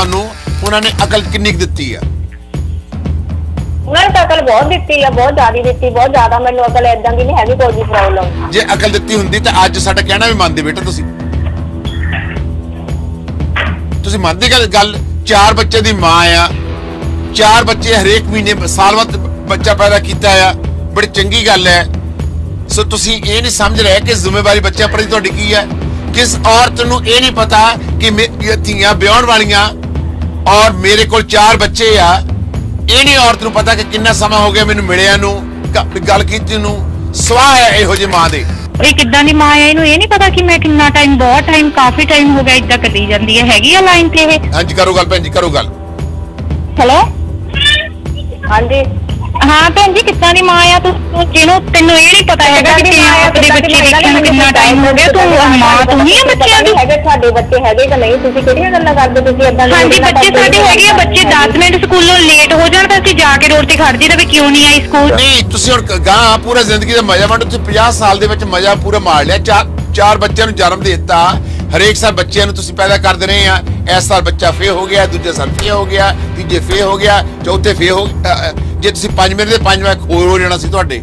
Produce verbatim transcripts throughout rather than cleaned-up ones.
ਤੁਹਾਨੂੰ ਉਹਨਾਂ ਨੇ ਅਕਲ ਕਿੰਨੀ ਕੁ ਦਿੱਤੀ ਆ? ਉਹਨਾਂ ਨੇ ਅਕਲ ਬਹੁਤ ਦਿੱਤੀ ਆ, ਬਹੁਤ ਜ਼ਿਆਦਾ ਦਿੱਤੀ, ਬਹੁਤ ਜ਼ਿਆਦਾ। ਮੈਨੂੰ ਅਕਲ ਏਦਾਂ ਦੀ ਨਹੀਂ ਹੈਗੀ ਕੋਈ ਵੀ ਪ੍ਰੋਬਲਮ। ਜੇ ਅਕਲ ਦਿੱਤੀ ਹੁੰਦੀ ਤਾਂ ਅੱਜ ਸਾਡਾ ਕਹਿਣਾ ਵੀ ਮੰਨਦੇ ਬੇਟਾ। ਤੁਸੀਂ ਤੁਸੀਂ ਮੰਨਦੇ ਗੱਲ ਗੱਲ ਚਾਰ ਬੱਚੇ ਦੀ ਮਾਂ ਆ, ਚਾਰ ਬੱਚੇ ਹਰੇਕ ਮਹੀਨੇ ਸਾਲ ਬਾਅਦ ਬੱਚਾ ਪੈਦਾ ਕੀਤਾ ਆ, ਬੜੀ ਚੰਗੀ ਗੱਲ ਹੈ। ਸੋ ਤੁਸੀਂ ਇਹ ਨਹੀਂ ਸਮਝ ਰਹੇ ਕਿ ਜ਼ਿੰਮੇਵਾਰੀ ਬੱਚਿਆਂ ਪ੍ਰਤੀ ਤੁਹਾਡੀ ਕੀ ਹੈ। किस औरत नूं ये नहीं पता कि धीआं ब्याहण वालियां और मेरे कोल चार बच्चे आ, ये नहीं औरत नूं पता कि कितना समा हो गया मैनूं मिलिया नूं गल कीती नूं स्वाह है इहो जी मां दे। ਇਹ ਕਿੱਦਾਂ ਦੀ ਮਾਂ ਹੈ, ਇਹਨੂੰ ਇਹ ਨਹੀਂ ਪਤਾ ਕਿ ਮੈਂ ਕਿੰਨਾ ਟਾਈਮ, ਬਹੁਤ ਟਾਈਮ, ਕਾਫੀ ਟਾਈਮ ਹੋ ਗਿਆ ਇਦਾਂ ਕੱਢੀ ਜਾਂਦੀ ਹੈ। ਹੈਗੀ ਆ ਲਾਈਨ ਤੇ ਇਹ? ਹਾਂਜੀ ਕਰੋ ਗੱਲ ਭੈਣ ਜੀ, ਕਰੋ ਗੱਲ। ਹੈਲੋ ਹਾਂਜੀ ਹਾਂ ਭੈਣ ਜੀ, ਕਿੱਦਾਂ ਦੀ ਮਾਂ ਆ ਤੂੰ, ਜਿਹਨੂੰ ਤੈਨੂੰ ਇਹ ਨਹੀਂ ਪਤਾ ਹੈਗਾ ਕਿ ਆਪਣੇ ਬੱਚੇ ਦੇਖਣ ਨੂੰ ਕਿੰਨਾ ਟਾਈਮ ਹੋ ਗਿਆ। ਤੂੰ ਮਾਂ ਤੂੰ ਹੀ ਆ ਬੱਚਿਆਂ ਦੀ। ਹੈਗੇ ਸਾਡੇ ਬੱਚੇ ਹੈਗੇ ਕਿ ਨਹੀਂ? ਤੁਸੀਂ ਕਿਹੜੀਆਂ ਗੱਲਾਂ ਕਰਦੇ? ਤੁਸੀਂ ਏਦਾਂ ਦੀ? ਹਾਂਜੀ ਬੱਚੇ ਸਾਡੇ ਹੈਗੇ ਆ। ਬੱਚੇ ਦਸ ਮਿੰਟ ਸਕੂਲੋਂ ਲੇਟ ਹੋ ਜਾਣ ਤਾਂ ਅਸੀਂ ਜਾ ਕੇ ਰੋਡ ਤੇ ਖੜਦੀ ਤਾਂ ਵੀ ਕਿਉਂ ਨਹੀਂ ਆਈ ਸਕੂਲ। ਨਹੀਂ ਤੁਸੀਂ ਹੁਣ ਗਾਂ ਪੂਰਾ ਜ਼ਿੰਦਗੀ ਦਾ ਮਜ਼ਾ ਵੰਡ, ਤੁਸੀਂ ਪੰਜਾਹ ਸਾਲ ਦੇ ਵਿੱਚ ਮਜ਼ਾ ਪੂਰਾ ਮਾਰ ਲਿਆ। ਚਾਰ ਚਾਰ ਬੱਚਿਆਂ ਨੂੰ ਜਨਮ ਦੇ ਦਿੱਤਾ, ਹਰੇਕ ਸਾਲ ਬੱਚਿਆਂ ਨੂੰ ਤੁਸੀਂ ਪੈਦਾ ਕਰਦੇ ਰਹੇ ਆ। ਇਸ ਸਾਲ ਬੱਚਾ ਫੇ ਹੋ ਗਿਆ, ਦੂਜੇ ਸਾਲ ਫੇ ਹੋ ਗਿਆ, ਤੀਜੇ ਫੇ ਹੋ ਗਿਆ, ਚੌਥੇ ਫੇ ਹੋ ਗਿਆ। ਜੇ ਤੁਸੀਂ ਪੰਜ ਮਿੰਟ ਦੇ ਪੰਜ ਮੈਂ ਖੋਰ ਹੋ ਜਾਣਾ ਸੀ ਤੁਹਾਡੇ।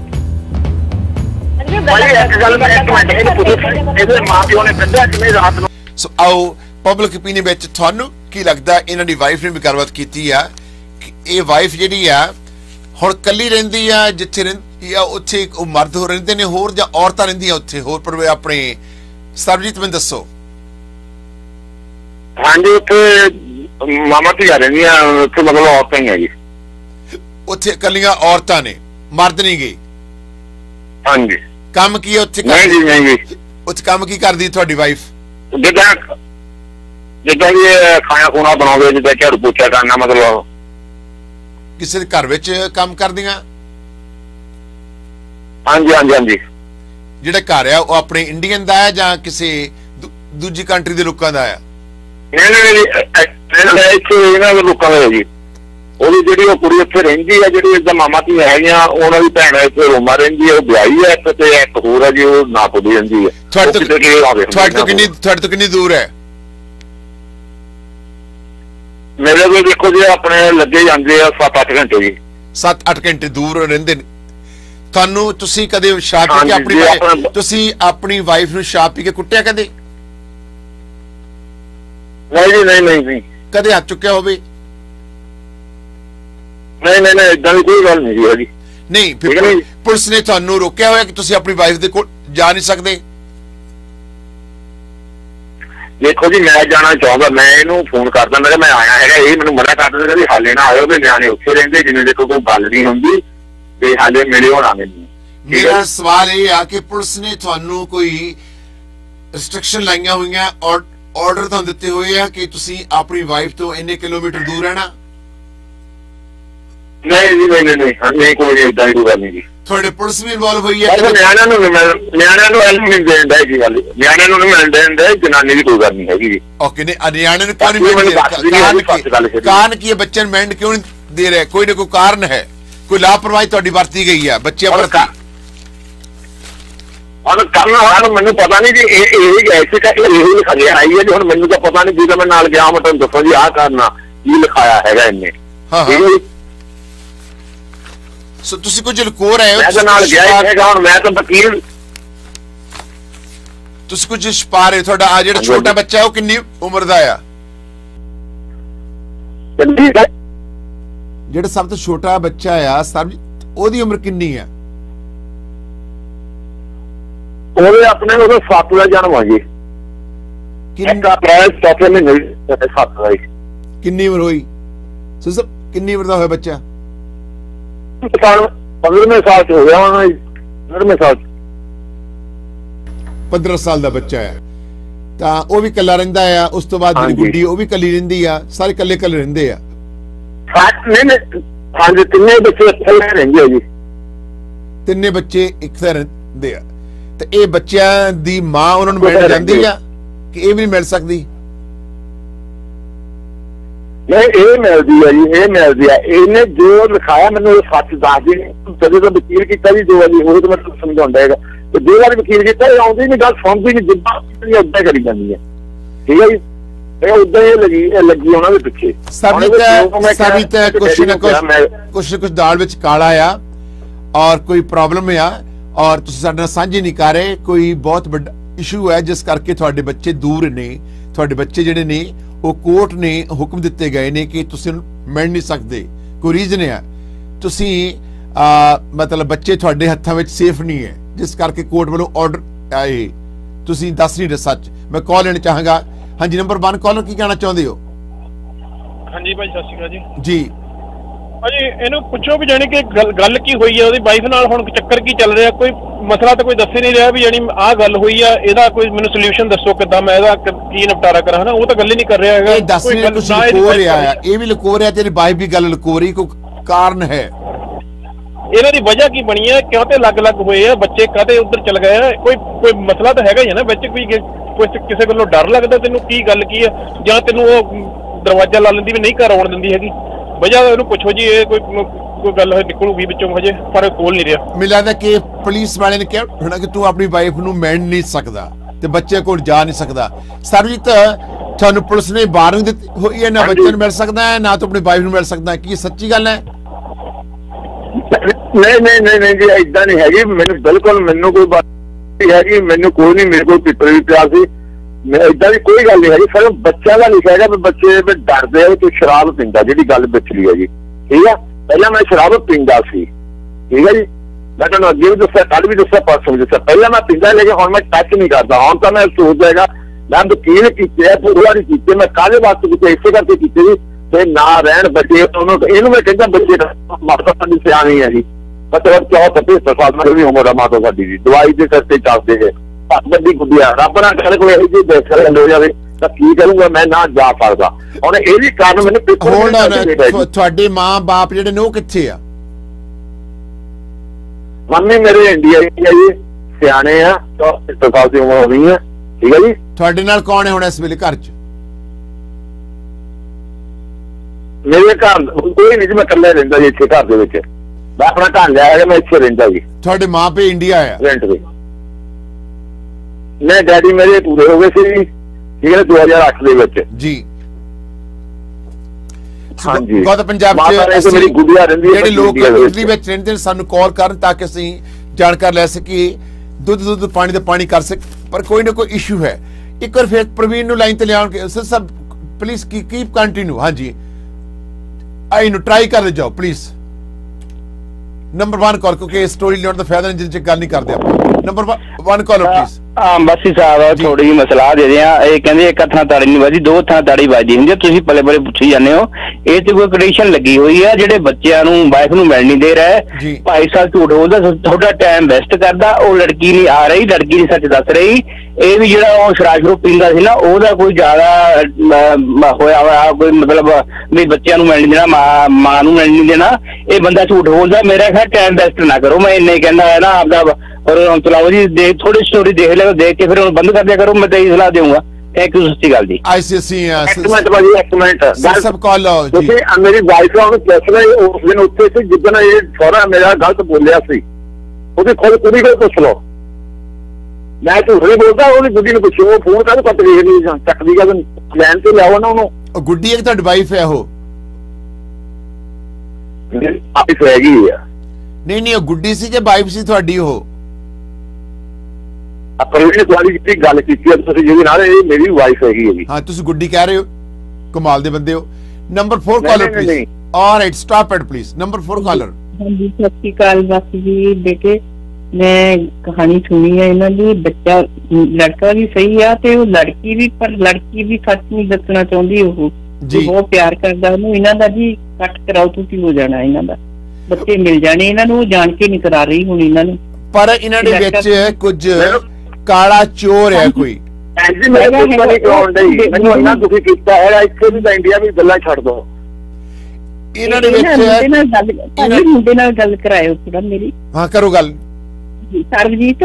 ਸੋ ਆਓ ਪਬਲਿਕ ਓਪੀਨੀਅਨ ਵਿੱਚ ਤੁਹਾਨੂੰ ਕੀ ਲੱਗਦਾ? ਇਹਨਾਂ ਦੀ ਵਾਈਫ ਨੇ ਵੀ ਗੱਲਬਾਤ ਕੀਤੀ ਆ ਕਿ ਇਹ ਵਾਈਫ ਜਿਹੜੀ ਆ ਹੁਣ ਕੱਲੀ ਰਹਿੰਦੀ ਆ, ਜਿੱਥੇ ਰਹਿੰਦੀ ਆ ਉੱਥੇ ਉਹ ਮਰਦ ਹੋ ਰਹਿੰਦੇ ਨੇ ਹੋਰ, ਜਾਂ ਔਰਤਾਂ ਰਹਿੰਦੀਆਂ ਉੱਥੇ ਹੋਰ? ਪਰ ਆਪਣੇ ਸਰਬਜੀਤ ਮੈਨੂੰ ਦੱਸੋ। ਹਾਂਜੀ ਉੱਥੇ ਮਾਮਾ ਧੀਆਂ ਰਹਿੰਦੀਆਂ, ਉੱਥੇ ਮਤਲਬ ਔਰਤਾਂ ਹੀ ਆ ਜੀ। ਉੱਥੇ ਕੱਲੀਆਂ ਔਰਤਾਂ ਨੇ, ਮਰਦ ਨਹੀਂ ਗਏ? ਹਾਂਜੀ। ਕੰਮ ਕੀ ਹੈ ਉੱਥੇ? ਨਹੀਂ ਜੀ ਨਹੀਂ ਜੀ। ਉੱਥੇ ਕੰਮ ਕੀ ਕਰਦੀ ਤੁਹਾਡੀ ਵਾਈਫ? ਜਿੱਦਾਂ ਜਿੱਦਾਂ ਵੀ ਖਾਣਾ ਖੂਣਾ ਬਣਾਉਂਦੇ, ਜਿੱਦਾਂ ਝਾੜੂ ਪੋਚਾ ਕਰਨਾ, ਮਤਲਬ ਕਿਸੇ ਦੇ ਘਰ ਵਿੱਚ ਕੰਮ ਕਰਦੀਆਂ? ਹਾਂਜੀ ਹਾਂਜੀ ਹਾਂਜੀ। ਜਿਹੜਾ ਘਰ ਆ ਉਹ ਆਪਣੇ ਇੰਡੀਅਨ ਦਾ ਹੈ ਜਾਂ ਕਿਸੇ ਦੂਜੀ ਕੰਟਰੀ ਦੇ ਲੋਕਾਂ ਦਾ ਆ? ਨਹੀਂ ਨਹੀਂ ਇੱਥੇ ਇਹਨਾਂ ਦੇ ਲੋਕਾਂ ਦਾ ਜੀ। ਉਹਦੀ ਜਿਹੜੀ ਉਹ ਕੁੜੀ ਉੱਥੇ ਰਹਿੰਦੀ ਹੈ, ਜਿਹੜੀ ਇਸਦਾ ਮਾਮਾ ਧੀਆਂ ਹੈਗੀਆਂ, ਉਹਨਾਂ ਦੀ ਭੈਣ ਇੱਥੇ ਰੋਮਾ ਰਹਿੰਦੀ ਹੈ, ਉਹ ਵਿਆਹੀ ਹੈ। ਇੱਕ ਤੇ ਇੱਕ ਹੋਰ ਹੈ ਜੀ, ਉਹ ਨਾਪੋ ਦੀ ਰਹਿੰਦੀ ਹੈ। ਤੁਹਾਡੇ ਤੋਂ ਕਿੰਨੀ ਤੁਹਾਡੇ ਤੋਂ ਕਿੰਨੀ ਦੂਰ ਹੈ? ਮੇਰੇ ਕੋਲ ਦੇਖੋ ਜੀ ਆਪਣੇ ਲੱਗੇ ਜਾਂਦੇ ਆ ਸੱਤ ਅੱਠ ਘੰਟੇ ਜੀ। ਸੱਤ ਅੱਠ ਘੰਟੇ ਦੂਰ ਰਹਿੰਦੇ ਨੇ ਤੁਹਾਨੂੰ। ਤੁਸੀਂ ਕਦੇ ਸ਼ਰਾਬ ਪੀ ਕੇ ਆਪਣੀ ਤੁਸੀਂ ਆਪਣੀ ਵਾਈਫ ਨੂੰ ਸ਼ਰਾਬ ਪੀ ਕੇ ਕੁੱਟਿਆ ਕਦੇ? ਨਹੀਂ ਜੀ ਨਹੀਂ ਨਹੀਂ ਨਹੀਂ। ਕਦੇ ਹੱਥ ਚੁੱਕਿਆ ਹੋਵੇ? ਨਹੀਂ ਨਹੀਂ ਨਹੀਂ ਏਦਾਂ ਦੀ ਕੋਈ ਗੱਲ ਨਹੀਂ ਜੀ। ਨਹੀਂ ਫਿਰ ਪੁਲਿਸ ਨੇ ਤੁਹਾਨੂੰ ਰੋਕਿਆ ਹੋਇਆ ਕਿ ਤੁਸੀਂ ਆਪਣੀ ਵਾਈਫ ਦੇ ਕੋਲ ਜਾ ਨਹੀਂ ਸਕਦੇ? ਦੇਖੋ ਜੀ ਮੈਂ ਜਾਣਾ ਚਾਹੁੰਦਾ, ਮੈਂ ਇਹਨੂੰ ਫੋਨ ਕਰਦਾ, ਮੈਂ ਕਿਹਾ ਮੈਂ ਆਇਆ ਹੈਗਾ, ਇਹ ਮੈਨੂੰ ਮਨਾ ਕਰ ਦਿੰਦਾ ਵੀ ਹਾਲੇ ਨਾ ਆਇਓ, ਵੀ ਨਿਆਣੇ ਉੱਥੇ ਰਹਿੰਦੇ, ਜਿਵੇਂ ਦੇਖੋ ਕੋਈ ਗੱਲ ਨਹੀਂ ਹੁੰਦੀ ਤੇ ਹਾਲੇ ਮਿਲਿਓ ਨਾ ਮੈਨੂੰ। ਮੇਰਾ ਸਵਾਲ ਇਹ ਆ ਕਿ ਪੁਲਿਸ ਨੇ ਤੁਹਾਨੂੰ ਕੋਈ ਰਿਸਟ੍ਰਿਕਸ਼ਨ ਲਾਈਆਂ ਹੋਈਆਂ ਔਰ ਆਰਡਰ ਤੁਹਾਨੂੰ ਦਿੱਤੇ ਹੋਏ ਆ ਕਿ ਤੁਸੀਂ ਆਪਣੀ ਵਾਈਫ ਤੋਂ ਇੰਨੇ ਕਿਲੋਮੀਟਰ ਦੂਰ ਰਹਿਣਾ? ਨਹੀਂ ਜੀ ਨਹੀਂ ਨਹੀਂ ਨਹੀਂ ਕੋਈ ਏਦਾਂ ਦੀ ਗੱਲ ਨਹੀਂ ਜੀ। ਤੁਹਾਡੇ ਪੁਲਿਸ ਵੀ ਇਨਵੋਲਵ ਹੋਈ ਹੈ? ਨਿਆਣਿਆਂ ਨੂੰ ਨਿਆਣਿਆਂ ਨੂੰ ਹੈਲਪ ਨਹੀਂ ਦੇਣ ਦਾ ਜੀ, ਗੱਲ ਨਿਆਣਿਆਂ ਨੂੰ ਨਹੀਂ ਮਿਲ ਦੇਣ ਦਾ, ਜਨਾਨੀ ਦੀ ਕੋਈ ਗੱਲ ਨਹੀਂ ਹੈਗੀ ਜੀ। ਓਕੇ ਨੇ ਨਿਆਣਿਆਂ ਨੂੰ ਕਿਉਂ ਨਹੀਂ ਮਿਲ ਰਿਹਾ? ਕਾਰਨ ਕੀ ਹੈ? ਬੱਚਿਆਂ ਨੂੰ ਮਿੰਟ ਕਿਉਂ ਨਹੀਂ ਦੇ ਰਹੇ? ਕੋਈ ਨਾ ਕੋਈ ਕਾਰਨ ਹੈ, ਕੋਈ ਲਾਪਰਵਾਹੀ ਤੁਹਾਡੀ ਵਰਤੀ ਗਈ ਹੈ ਬੱਚਿਆਂ ਪ੍ਰਤੀ? ਹੁਣ ਕਰਨ ਮੈਨੂੰ ਪਤਾ ਨਹੀਂ ਜੀ, ਇਹ ਇਹ ਐਸੇ ਕਰਕੇ ਇਹੋ ਲਿਖਿਆ ਆਈ ਹੈ ਜੀ। ਹੁਣ ਮੈਨੂੰ ਤਾਂ ਪਤਾ ਨਹੀਂ, ਜਦੋਂ ਮੈਂ ਨਾਲ ਗਿਆ ਮੈਂ ਤੁਹਾਨੂੰ ਦੱਸੋ ਜੀ ਆਹ ਕਰਨਾ ਕੀ ਲਿਖਾਇਆ ਹੈਗਾ ਇਹਨੇ। ਸੋ ਤੁਸੀਂ ਕੁਝ ਲੁਕੋ ਰਹੇ ਹੋ? ਮੈਂ ਨਾਲ ਗਿਆ ਹੈਗਾ, ਹੁਣ ਮੈਂ ਤਾਂ ਵਕੀਲ। ਤੁਸੀਂ ਕੁਝ ਛੁਪਾ ਰਹੇ? ਤੁਹਾਡਾ ਆ ਜਿਹੜਾ ਛੋਟਾ ਬੱਚਾ ਉਹ ਕਿੰਨੀ ਉਮਰ ਦਾ ਆ? ਜਿਹੜਾ ਸਭ ਤੋਂ ਛੋਟਾ ਬੱਚਾ ਆ ਸਰ, ਉਹਦੀ ਉਮਰ ਕਿੰਨੀ ਆ? ਉਹਦੇ ਆਪਣੇ ਉਹਦਾ ਸੱਤ ਦਾ ਜਨਮ ਆ ਜੀ। ਕਿੰਨਾ ਅਪ੍ਰੈਲ ਚੌਥੇ ਮਹੀਨੇ ਸੱਤ ਦਾ। ਕਿੰਨੀ ਉਮਰ ਹੋਈ? ਕਿੰਨੀ ਉਮਰ ਦਾ ਹੋਇਆ ਬੱਚਾ? ਪੰਦਰਵੇਂ ਸਾਲ ਚ ਹੋ ਗਿਆ ਹੋਣਾ ਜੀ। ਪੰਦਰਵੇਂ ਸਾਲ ਚ ਪੰਦਰਾਂ ਸਾਲ ਦਾ ਬੱਚਾ ਆ ਤਾਂ ਉਹ ਵੀ ਇਕੱਲਾ ਰਹਿੰਦਾ ਆ। ਉਸ ਤੋਂ ਬਾਅਦ ਜਿਹੜੀ ਗੁੱਡੀ ਉਹ ਵੀ ਇਕੱਲੀ ਰਹਿੰਦੀ ਆ, ਸਾਰੇ ਇਕੱਲੇ ਇਕੱਲੇ ਰਹਿੰਦੇ ਆ? ਨਹੀਂ ਨਹੀਂ ਹਾਂਜੀ ਤਿੰਨੇ ਬੱਚੇ ਇਕੱਲੇ ਰਹਿੰਦੇ ਆ ਜੀ। ਤਿੰਨੇ ਬੱਚੇ ਇੱਕ ਤਰ੍ਹਾਂ ਰਹਿੰਦੇ ਆ ਤੇ ਇਹ ਬੱਚਿਆਂ ਦੀ ਮਾਂ ਉਹਨਾਂ ਨੂੰ ਮਿਲ ਜਾਂਦੀ ਆ ਕਿ ਇਹ ਵੀ ਨਹੀਂ ਮਿਲ ਸਕਦੀ? ਨਹੀਂ ਇਹ ਮਿਲਦੀ ਆ ਜੀ, ਇਹ ਮਿਲਦੀ ਆ। ਇਹਨੇ ਜੋ ਲਿਖਾਇਆ ਮੈਨੂੰ ਸੱਚ ਦੱਸ ਦੀ। ਜਦੋਂ ਤਾਂ ਵਕੀਲ ਕੀਤਾ ਜੀ ਦੋ ਵਾਰੀ, ਉਹ ਤਾਂ ਮੈਨੂੰ ਸਮਝਾਉਂਦਾ ਹੈਗਾ। ਤੇ ਦੋ ਵਾਰੀ ਵਕੀਲ ਕੀਤਾ, ਇਹ ਆਉਂਦੀ ਨਹੀਂ ਗੱਲ, ਸੁਣਦੀ ਨਹੀਂ, ਜਿੱਦਾਂ ਏਦਾਂ ਕਰੀ ਜਾਂਦੀ ਹੈ। ਠੀਕ ਹੈ ਜੀ। ਇਹ ਉਦਾਂ ਹੀ ਲੱਗੀ ਇਹ ਲੱਗੀ ਉਹਨਾਂ ਦੇ ਪਿੱਛੇ। ਸਭੀ ਤਾਂ ਸਭੀ ਤਾਂ ਕੁਛ ਨਾ ਕੁਛ ਕੁਛ ਨਾ ਕੁਛ ਦਾਲ ਵਿੱਚ ਕਾਲਾ ਆ ਔਰ ਕੋਈ ਪ੍ਰੋਬਲਮ ਆ ਔਰ ਤੁਸੀਂ ਸਾਡੇ ਨਾਲ ਸਾਂਝੀ ਨਹੀਂ ਕਰ ਰਹੇ। ਕੋਈ ਬਹੁਤ ਵੱਡਾ ਇਸ਼ੂ ਹੈ ਜਿਸ ਕਰਕੇ ਤੁਹਾਡੇ ਬੱਚੇ ਦੂਰ ਨੇ। ਤੁਹਾਡੇ ਬੱਚੇ ਜਿਹੜੇ ਨੇ ਉਹ ਕੋਰਟ ਨੇ ਹੁਕਮ ਦਿੱਤੇ ਗਏ ਨੇ ਕਿ ਤੁਸੀਂ ਮਿਲ ਨਹੀਂ ਸਕਦੇ। ਕੋਈ ਰੀਜ਼ਨ ਹੈ ਤੁਸੀਂ ਮਤਲਬ ਬੱਚੇ ਤੁਹਾਡੇ ਹੱਥਾਂ ਵਿੱਚ ਸੇਫ ਨਹੀਂ ਹੈ ਜਿਸ ਕਰਕੇ ਕੋਰਟ ਵੱਲੋਂ ਆਰਡਰ ਆਏ। ਤੁਸੀਂ ਦੱਸ ਨਹੀਂ ਰਹੇ ਸੱਚ। ਮੈਂ ਕਾਲ ਲੈਣਾ ਚਾਹਾਂਗਾ। ਹਾਂਜੀ ਨੰਬਰ वन ਕਾਲਰ ਕੀ ਕਹਿਣਾ ਚਾਹੁੰਦੇ ਹੋ? ਹਾਂਜੀ ਭਾਈ ਸਤਿ ਸ਼੍ਰੀ ਅਕਾਲ ਜੀ। ਜੀ ਭਾਜੀ ਇਹਨੂੰ ਪੁੱਛੋ ਵੀ ਜਾਨੀ ਕਿ ਗੱਲ ਕੀ ਹੋਈ ਹੈ ਉਹਦੀ ਵਾਈਫ ਨਾਲ, ਹੁਣ ਚੱਕਰ ਕੀ ਚੱਲ ਰਿਹਾ? ਕੋਈ ਮਸਲਾ ਤਾਂ ਕੋਈ ਦੱਸ ਹੀ ਨਹੀਂ ਰਿਹਾ ਵੀ ਜਾਨੀ ਆਹ ਗੱਲ ਹੋਈ ਆ, ਇਹਦਾ ਕੋਈ ਮੈਨੂੰ ਸੋਲੂਸ਼ਨ ਦੱਸੋ ਕਿੱਦਾਂ ਮੈਂ ਇਹਦਾ ਕੀ ਨਿਪਟਾਰਾ ਕਰਾਂ ਹਨਾ। ਉਹ ਤਾਂ ਗੱਲ ਹੀ ਨਹੀਂ ਕਰ ਰਿਹਾ ਹੈਗਾ। ਇਹ ਦੱਸ ਨਹੀਂ ਕੁਝ ਲੁਕੋ ਰਿਹਾ ਆ। ਇਹ ਵੀ ਲੁਕੋ ਰਿਹਾ, ਤੇਰੀ ਵਾਈਫ ਵੀ ਗੱਲ ਲੁਕੋ ਰਹੀ। ਕੋਈ ਕਾਰਨ ਹੈ? ਇਹਨਾਂ ਦੀ ਵਜ੍ਹਾ ਕੀ ਬਣੀ ਹੈ? ਕਿਉਂ ਤੇ ਅਲੱਗ-ਅਲੱਗ ਹੋਏ ਆ ਬੱਚੇ? ਕਾਹਤੇ ਉੱਧਰ ਚਲ ਗਏ ਆ? ਕੋਈ ਕੋਈ ਮਸਲਾ ਤਾਂ ਹੈਗਾ ਹੀ ਹੈ ਨਾ ਵਿੱਚ। ਕੋਈ ਕੁਝ ਕਿਸੇ ਕੋਲੋਂ ਡਰ ਲੱਗਦਾ ਤੈਨੂੰ? ਕੀ ਗੱਲ ਕੀ ਆ? ਜਾਂ ਤੈਨੂੰ ਉਹ ਦਰਵਾਜ਼ਾ ਲਾ ਲੈਂਦੀ ਵੀ ਨਹੀਂ ਘਰ ਆਉਣ ਦਿੰਦੀ ਹੈਗੀ? ਵਜ੍ਹਾ ਇਹਨੂੰ ਪੁੱਛੋ ਜੀ। ਇਹ ਕੋਈ ਕੋਈ ਗੱਲ ਨਿਕਲੂਗੀ ਵਿੱਚੋਂ ਹਜੇ, ਪਰ ਕੋਲ ਨਹੀਂ ਰਿਹਾ। ਮੈਨੂੰ ਲੱਗਦਾ ਕਿ ਪੁਲਿਸ ਵਾਲੇ ਨੇ ਕਿਹਾ ਹੋਣਾ ਕਿ ਤੂੰ ਆਪਣੀ ਵਾਈਫ ਨੂੰ ਮਿਲ ਨਹੀਂ ਸਕਦਾ ਤੇ ਬੱਚੇ ਕੋਲ ਜਾ ਨਹੀਂ ਸਕਦਾ। ਸਰਬਜੀਤ ਤੁਹਾਨੂੰ ਪੁਲਿਸ ਨੇ ਵਾਰਨਿੰਗ ਦਿੱਤੀ ਹੋਈ ਹੈ ਨਾ ਬੱਚੇ ਨੂੰ ਮਿਲ ਸਕਦਾ ਹੈ ਨਾ ਤੂੰ ਆਪਣੀ ਵਾਈਫ ਨੂੰ ਮਿਲ ਸਕਦਾ? ਕੀ ਸੱਚੀ ਗੱਲ ਹੈ? ਨਹੀਂ ਨਹੀਂ ਨਹੀਂ ਨਹੀਂ ਜੀ ਏਦਾਂ ਨਹੀਂ ਹੈਗੀ। ਮੈਨੂੰ ਬਿਲਕੁਲ ਮੈਨੂੰ ਕੋਈ ਬਾਤ ਨਹੀਂ ਹੈਗੀ। ਮੈਨੂੰ ਕੋਈ ਨਹੀਂ, ਮੇਰੇ ਕੋਲ ਪੇਪਰ ਵੀ ਪਿਆ ਸੀ। ਮੈਂ ਏਦਾਂ ਦੀ ਕੋਈ ਗੱਲ ਨਹੀਂ ਹੈਗੀ। ਸਿਰਫ ਬੱਚਿਆਂ ਦਾ ਲਿਖਿਆ ਹੈਗਾ ਵੀ ਬੱਚੇ ਵੀ ਡਰਦੇ ਆ ਕਿ ਸ਼ਰਾਬ ਪੀਂਦਾ, ਜਿਹੜੀ ਗੱਲ ਵਿਚਲੀ ਹੈ ਜੀ। ਠੀਕ ਆ, ਪਹਿਲਾਂ ਮੈਂ ਸ਼ਰਾਬ ਪੀਂਦਾ ਸੀ। ਠੀਕ ਹੈ ਜੀ, ਮੈਂ ਤੁਹਾਨੂੰ ਅੱਗੇ ਵੀ ਦੱਸਿਆ, ਕੱਲ ਵੀ ਦੱਸਿਆ, ਪਰਸੋਂ ਵੀ ਦੱਸਿਆ। ਪਹਿਲਾਂ ਮੈਂ ਪੀਂਦਾ ਲੇਕਿਨ ਹੁਣ ਮੈਂ ਟੱਚ ਨਹੀਂ ਕਰਦਾ। ਹੁਣ ਤਾਂ ਮੈਂ ਸੋਚਦਾ ਹੈਗਾ ਮੈਂ ਵਕੀਲ ਕੀਤੇ ਆ, ਪੂਰਾ ਨਹੀਂ ਕੀਤੇ। ਮੈਂ ਕਾਹਦੇ ਵਾਸਤੇ ਕੀਤੇ? ਇਸੇ ਕਰਕੇ ਕੀਤੇ ਜੀ ਤੇ ਨਾ ਰਹਿਣ ਬੱਚੇ। ਉਹਨੂੰ ਇਹਨੂੰ ਮੈਂ ਕਹਿੰਦਾ ਬੱਚੇ ਮਾਤਾ ਸਾਡੀ ਸਿਆਣੀ ਹੈ ਜੀ, ਮਤਲਬ ਚੌਥ ਪਚੱਤਰ ਸਾਲ ਮੈਂ ਵੀ ਉਮਰ ਦਾ ਮਾਤਾ ਸਾਡੀ ਜੀ ਦਵਾਈ ਦੇ ਕਰਕੇ ਚੱਲਦੇ ਗਏ। ਵੱਡੀ ਗੁੱਡੀਆ ਰੱਬ ਨਾਲ ਕਹਿੰਦੇ ਕੋਈ ਇਹੋ ਜਿਹੀ ਦੇਖ ਹੋ ਜਾਵੇ ਤਾਂ ਕੀ ਕਰੂੰਗਾ ਮੈਂ? ਨਾ ਜਾ ਸਕਦਾ। ਹੁਣ ਇਹ ਵੀ ਕਾਰਨ ਮੈਨੂੰ ਤੁਹਾਡੇ ਮਾਂ ਬਾਪ ਜਿਹੜੇ ਨੇ ਉਹ ਕਿੱਥੇ ਆ? ਮੰਮੀ ਮੇਰੇ ਇੰਡੀਆ ਜੀ, ਸਿਆਣੇ ਆ, ਚੌਥ ਸਾਲ ਦੀ ਉਮਰ ਹੋਣੀ ਆ। ਠੀਕ ਹੈ ਜੀ। ਤੁਹਾਡੇ ਨਾਲ ਕੌਣ ਹੈ ਹੁਣ ਇਸ ਵੇਲੇ ਘਰ ਚ? ਮੇਰੇ ਘਰ ਕੋਈ ਨਹੀਂ ਜੀ, ਮੈਂ ਇਕੱਲਾ ਰਹਿੰਦਾ ਜੀ ਇੱਥੇ ਘਰ ਦੇ ਵਿੱਚ। ਮੈਂ ਆਪਣਾ ਘਰ ਲਿਆ ਹੈਗਾ, ਮੈਂ ਇੱਥੇ ਰਹਿੰਦਾ ਜੀ। ਤੁਹਾਡੇ ਮਾਂ ਪਿਓ ਇੰਡੀਆ ਆ? ਰੈਂਟ ਤੇ। ਮੈਂ ਡੈਡੀ ਮੇਰੇ ਪੂਰੇ ਹੋ ਗਏ ਸੀ ਠੀਕ ਹੈ ਦੋ ਹਜ਼ਾਰ ਅੱਠ ਦੇ ਵਿੱਚ ਜੀ। ਹਾਂਜੀ ਗੋਤ ਪੰਜਾਬ ਚ ਮੇਰੀ ਗੁੱਡੀਆ ਰਹਿੰਦੀ ਹੈ। ਜਿਹੜੇ ਲੋਕ ਇਟਲੀ ਵਿੱਚ ਰਹਿੰਦੇ ਨੇ ਸਾਨੂੰ ਕਾਲ ਕਰਨ ਤਾਂ ਕਿ ਅਸੀਂ ਜਾਣਕਾਰੀ ਲੈ ਸਕੀਏ, ਦੁੱਧ ਦੁੱਧ ਪਾਣੀ ਦਾ ਪਾਣੀ ਕਰ ਸਕ। ਪਰ ਕੋਈ ਨਾ ਕੋਈ ਇਸ਼ੂ ਹੈ। ਇੱਕ ਵਾਰ ਫਿਰ ਪ੍ਰਵੀਨ ਨੂੰ ਲਾਈਨ ਤੇ ਲਿਆਉਣ ਸਰ ਸਭ ਪਲੀਜ਼ ਕੀਪ ਕੰਟੀਨਿਊ। ਹਾਂਜੀ ਆਈ ਨੂੰ ਟਰਾਈ ਕਰ ਜਾਓ ਪਲੀਜ਼। ਨੰਬਰ वन ਕਾਲ ਕਿਉਂਕਿ ਸਟੋਰੀ ਲਿਆਉਣ ਦਾ ਫਾਇਦਾ ਨਹੀਂ ਜਿੰਨ ਚ ਗੱਲ ਨਹੀਂ ਕਰਦੇ ਆਪਾਂ। Number one call please. ਹਾਂ ਬਸੀ ਸਾਹਿਬ ਥੋੜੀ ਜਿਹੀ ਮੈਂ ਸਲਾਹ ਦੇ ਦਿਆਂ। ਇਹ ਕਹਿੰਦੇ ਇੱਕ ਹੱਥਾਂ ਤਾੜੀ ਨਹੀਂ ਵੱਜਦੀ, ਦੋ ਹੱਥਾਂ ਤਾੜੀ ਵੱਜਦੀ ਹੁੰਦੀ। ਤੁਸੀਂ ਪਲੇ ਪਲੇ ਪੁੱਛੀ ਜਾਂਦੇ ਹੋ। ਇਹ ਤੇ ਕੋਈ ਕੰਡੀਸ਼ਨ ਲੱਗੀ ਹੋਈ ਆ ਜਿਹੜੇ ਬੱਚਿਆਂ ਨੂੰ ਵਾਈਫ ਨੂੰ ਮਿਲ ਨਹੀਂ ਦੇ ਰਹੇ। ਭਾਈ ਸਾਹਿਬ ਝੂਠ ਬੋਲਦਾ, ਤੁਹਾਡਾ ਟਾਈਮ ਵੇਸਟ ਕਰਦਾ। ਉਹ ਲੜਕੀ ਨਹੀਂ ਆ ਰਹੀ, ਲੜਕੀ ਨਹੀਂ ਸੱਚ ਦੱਸ ਰਹੀ। ਇਹ ਵੀ ਜਿਹੜਾ ਉਹ ਸ਼ਰਾਬ ਸ਼ਰੂਬ ਪੀਂਦਾ ਸੀ ਨਾ ਉਹਦਾ ਕੋਈ ਜ਼ਿਆਦਾ ਹੋਇਆ ਹੋਇਆ ਕੋਈ ਮਤਲਬ ਵੀ ਬੱਚਿਆਂ ਨੂੰ ਮਿਲ ਨਹੀਂ ਦੇਣਾ, ਮਾਂ ਮਾਂ ਨੂੰ ਮਿਲ ਨਹੀਂ ਦੇਣਾ। ਇਹ ਬੰਦਾ ਝੂਠ ਬੋਲਦਾ। ਮੇਰਾ ਖਿਆਲ ਟਾਈਮ ਵੇਸਟ ਨਾ ਕਰੋ। ਮੈਂ ਇੰਨਾ ਹੀ ਕਹਿੰਦਾ ਹੈ ਨਾ ਆਪਦਾ और चलाओ जी। देख थोड़ी स्टोरी देख लो, देख के फिर बंद कर दिया करो। मैं तो यही सलाह दूंगा। थैंक यू, सच्ची गल जी। आईसीसी एक मिनट भाजी, एक मिनट सब कॉल लो जी। ਤੁਸੀਂ ਮੇਰੀ ਵਾਈਫ ਨੂੰ ਪੁੱਛਣਾ ਉਸ ਦਿਨ ਉੱਥੇ ਸੀ ਜਿੱਦਣ ਇਹ ਸਹੁਰਾ ਮੇਰਾ ਗਲਤ ਬੋਲਿਆ ਸੀ। ਉਹਦੀ ਖੁਦ ਕੁੜੀ ਕੋਲ ਪੁੱਛ ਲਓ। ਮੈਂ ਝੂਠ ਨਹੀਂ ਬੋਲਦਾ। ਉਹਦੀ ਗੁੱਡੀ ਨੂੰ ਪੁੱਛੋ, ਉਹ ਫੋਨ ਕਰ ਕੱਟ ਵੇਖ ਲਈ ਚੱਕਦੀ ਗੱਲ ਲੈਣ ਤੇ ਲਿਆਓ ਨਾ ਉਹਨੂੰ। ਗੁੱਡੀ ਇੱਕ ਤੁਹਾਡੀ ਵਾਈਫ ਹੈ? ਉਹ ਵਾਈਫ ਹੈਗੀ ਆ? ਨਹੀਂ ਨਹੀਂ ਉਹ ਗੁੱਡੀ ਸੀ ਕਿ ਵਾਈਫ ਸੀ ਤੁਹਾਡੀ? ਉਹ ਪ੍ਰਵੀਨ ਤੁਹਾਡੀ ਜਿਹੜੀ ਗੱਲ ਕੀਤੀ ਤੁਸੀਂ ਜਿਹਦੇ ਨਾਲ ਇਹ ਮੇਰੀ ਵਾਈਫ ਹੈਗੀ ਹੈ ਜੀ। ਹਾਂ ਤੁਸੀਂ ਗੁੱਡੀ ਕਹਿ ਰਹੇ ਹੋ, ਕਮਾਲ ਦੇ ਬੰਦੇ ਹੋ। Number four caller please. Alright stop it please. Number four caller. ਹਾਂਜੀ ਸਤਿ ਸ਼੍ਰੀ ਅਕਾਲ ਬਾਸੀ ਜੀ। ਬੇਟੇ ਮੈਂ ਕਹਾਣੀ ਸੁਣੀ ਹੈ ਇਹਨਾਂ ਦੀ। ਬੱਚਾ ਲੜਕਾ ਵੀ ਸਹੀ ਆ ਤੇ ਉਹ ਲੜਕੀ ਵੀ, ਪਰ ਲੜਕੀ ਵੀ ਸੱਚ ਨਹੀਂ ਦੱਸਣਾ ਚਾਹੁੰਦੀ। ਉਹ ਬਹੁਤ ਪਿਆਰ ਕਰਦਾ ਉਹਨੂੰ। ਇਹਨਾਂ ਦਾ ਜੀ ਕੱਟ ਕਰਾਓ ਤੁਸੀਂ ਹੋ ਜਾਣਾ। ਇਹਨਾਂ ਦਾ ਬੱਚੇ ਮਿਲ ਜਾਣੇ ਇਹਨਾਂ ਨੂੰ। ਜਾਣ ਕੇ ਨਹੀਂ ਕਰਾ ਰਹੀ ਹੁਣ ਇਹਨਾਂ ਨੂੰ। ਪਰ ਇਹਨਾਂ ਦੇ ਵਿੱਚ ਕੁਝ ਕਾਲਾ ਚੋਰ ਹੈ ਕੋਈ। ਮੈਨੂੰ ਇੰਨਾ ਦੁਖੀ ਕੀਤਾ ਹੈ ਇੱਥੇ ਵੀ ਤਾਂ ਇੰਡੀਆ ਵੀ ਗੱਲਾਂ ਛੱਡ ਦੋ। ਇਹਨਾਂ ਦੇ ਵਿੱਚ ਮੁੰਡੇ ਨਾਲ ਗੱਲ ਕਰਾਇਓ ਥੋੜਾ ਮੇਰੀ। ਹਾਂ ਕਰੋ ਗੱਲ। ਸਰਬਜੀਤ।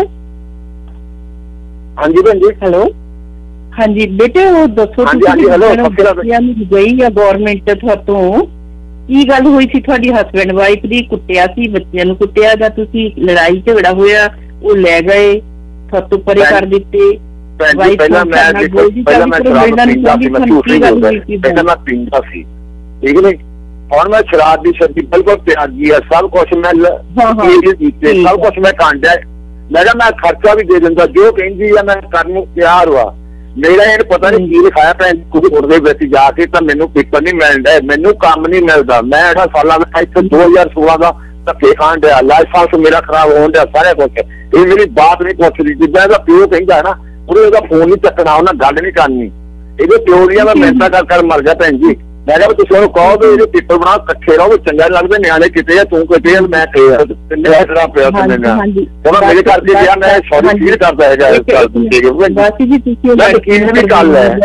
ਹਾਂਜੀ ਭੈਣ ਜੀ। ਹੈਲੋ ਹਾਂਜੀ ਬੇਟੇ ਉਹ ਦੱਸੋ ਗਈ ਆ ਗੌਰਮੈਂਟ ਤੁਹਾਤੋਂ ਕੀ ਗੱਲ ਹੋਈ ਸੀ? ਤੁਹਾਡੀ ਹਸਬੈਂਡ ਵਾਈਫ ਦੀ ਕੁੱਟਿਆ ਸੀ, ਬੱਚਿਆਂ ਨੂੰ ਕੁੱਟਿਆ ਜਾਂ ਤੁਸੀਂ ਲੜਾਈ ਝਗੜਾ ਹੋਇਆ ਉਹ ਲੈ ਗਏ ਤੁਹਾਤੋਂ ਪਰੇ ਕਰ ਦਿੱਤੇ? ਭੈਣ ਜੀ ਪਹਿਲਾਂ ਮੈਂ ਦੇਖੋ ਪਹਿਲਾਂ ਮੈਂ ਸ਼ਰਾਬ ਪੀਂਦਾ ਸੀ, ਮੈਂ ਝੂਠ ਨਹੀਂ ਬੋਲਦਾ, ਪਹਿਲਾਂ ਮੈਂ ਪੀਂਦਾ ਸੀ, ਠੀਕ ਨਹੀਂ। ਹੁਣ ਮੈਂ ਸ਼ਰਾਬ ਦੀ ਸਬਜ਼ੀ ਬਿਲਕੁਲ ਤਿਆਗੀ ਆ, ਸਭ ਕੁਛ ਮੈਂ ਕੀਤੇ, ਸਭ ਕੁਛ ਮੈਂ ਕਾਂਡਿਆ। ਮੈਂ ਕਿਹਾ ਮੈਂ ਖਰਚਾ ਵੀ ਦੇ ਦਿੰਦਾ, ਜੋ ਕਹਿੰਦੀ ਆ ਮੈਂ ਕਰਨ ਨੂੰ ਤਿਆਰ ਵਾ। ਮੇਰਾ ਇਹਨੂੰ ਪਤਾ ਨਹੀਂ ਕੀ ਲਿਖਾਇਆ ਭੈਣ ਕੋਰਟ ਦੇ ਵਿੱਚ ਜਾ ਕੇ, ਤਾਂ ਮੈਨੂੰ ਪੇਪਰ ਨਹੀਂ ਮਿਲਦਾ, ਮੈਨੂੰ ਕੰਮ ਨਹੀਂ ਮਿਲਦਾ। ਮੈਂ ਅਠਾਰਾਂ ਸਾਲਾਂ ਦਾ ਇੱਥੇ ਦੋ ਹਜ਼ਾਰ ਸੋਲਾਂ ਦਾ ਧੱਕੇ ਖਾਣ ਡਿਆ, ਲਾਇਸੈਂਸ ਮੇਰਾ ਖਰਾਬ ਹੋਣ ਡਿਆ, ਸਾਰਾ ਕੁਛ। ਇਹ ਮੇਰੀ ਬਾਤ ਨਹੀਂ ਪੁੱਛਦੀ, ਜਿੱਦਾਂ ਇਹਦਾ ਪਿਓ ਕਹਿੰਦਾ ਨਾ, ਉਹਨੇ ਉਹਦਾ ਫੋਨ ਨਹੀਂ ਚੱਕਣਾ, ਉਹਨਾਂ ਗੱਲ ਨਹੀਂ ਕਰਨੀ। ਇਹਦੇ ਪਿਓ ਦੀਆਂ ਮੈਂ ਮਿਹਨਤਾਂ ਕਰ ਕਰ ਮਰ ਗਿਆ ਭੈਣ ਜੀ। ਮੈਂ ਕਿਹਾ ਤੁਸੀਂ ਉਹਨੂੰ ਕਹੋ ਵੀ ਇਹਦੇ ਪੇਪਰ ਬਣਾ, ਇਕੱਠੇ ਰਹੋ, ਚੰਗਾ ਲੱਗਦਾ। ਨਿਆਣੇ ਕਿਤੇ ਆ, ਤੂੰ ਕਿਤੇ ਆ, ਮੈਂ ਕਿਤੇ ਆ, ਤਿੰਨੇ ਤਰ੍ਹਾਂ ਪਿਆ ਤਿੰਨੇ ਨਾਲ। ਹੁਣ ਮੇਰੇ ਕਰਕੇ ਗਿਆ, ਮੈਂ ਸੌਰੀ ਫੀਲ ਕਰਦਾ ਹੈਗਾ ਇਸ ਗੱਲ ਤੋਂ। ਯਕੀਨ ਵੀ ਗੱਲ ਹੈ,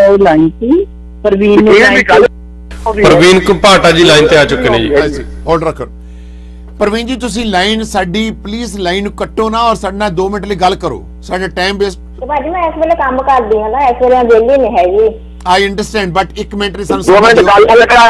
ਪ੍ਰਵੀਨ ਘੁਪਾਟਾ ਜੀ ਲਾਈਨ ਤੇ ਆ ਚੁੱਕੇ ਨੇ ਜੀ। ਹੋਲਡ ਰੱਖੋ ਪ੍ਰਵੀਨ ਜੀ, ਤੁਸੀਂ ਲਾਈਨ ਸਾਡੀ ਪਲੀਜ਼ ਲਾਈਨ ਨੂੰ ਕੱਟੋ ਨਾ, ਔਰ ਸਾਡੇ ਨਾਲ ਦੋ ਮਿੰਟ ਲਈ ਗੱਲ ਕਰੋ, ਸਾਡਾ ਟਾਈਮ ਵੇਸਟ। ਭਾਜੀ ਮੈਂ ਇਸ ਵੇਲੇ ਕੰਮ ਕਰਦੀ ਹਾਂ ਨਾ, ਇਸ ਵੇਲੇ ਵਿਹਲੀ ਨਹੀਂ ਹੈਗੀ। ਆਈ ਅੰਡਰਸਟੈਂਡ, ਬਟ ਇੱਕ ਮਿੰਟ ਲਈ ਸਾਨੂੰ ਦੋ ਮਿੰਟ ਗੱਲ ਕਰ,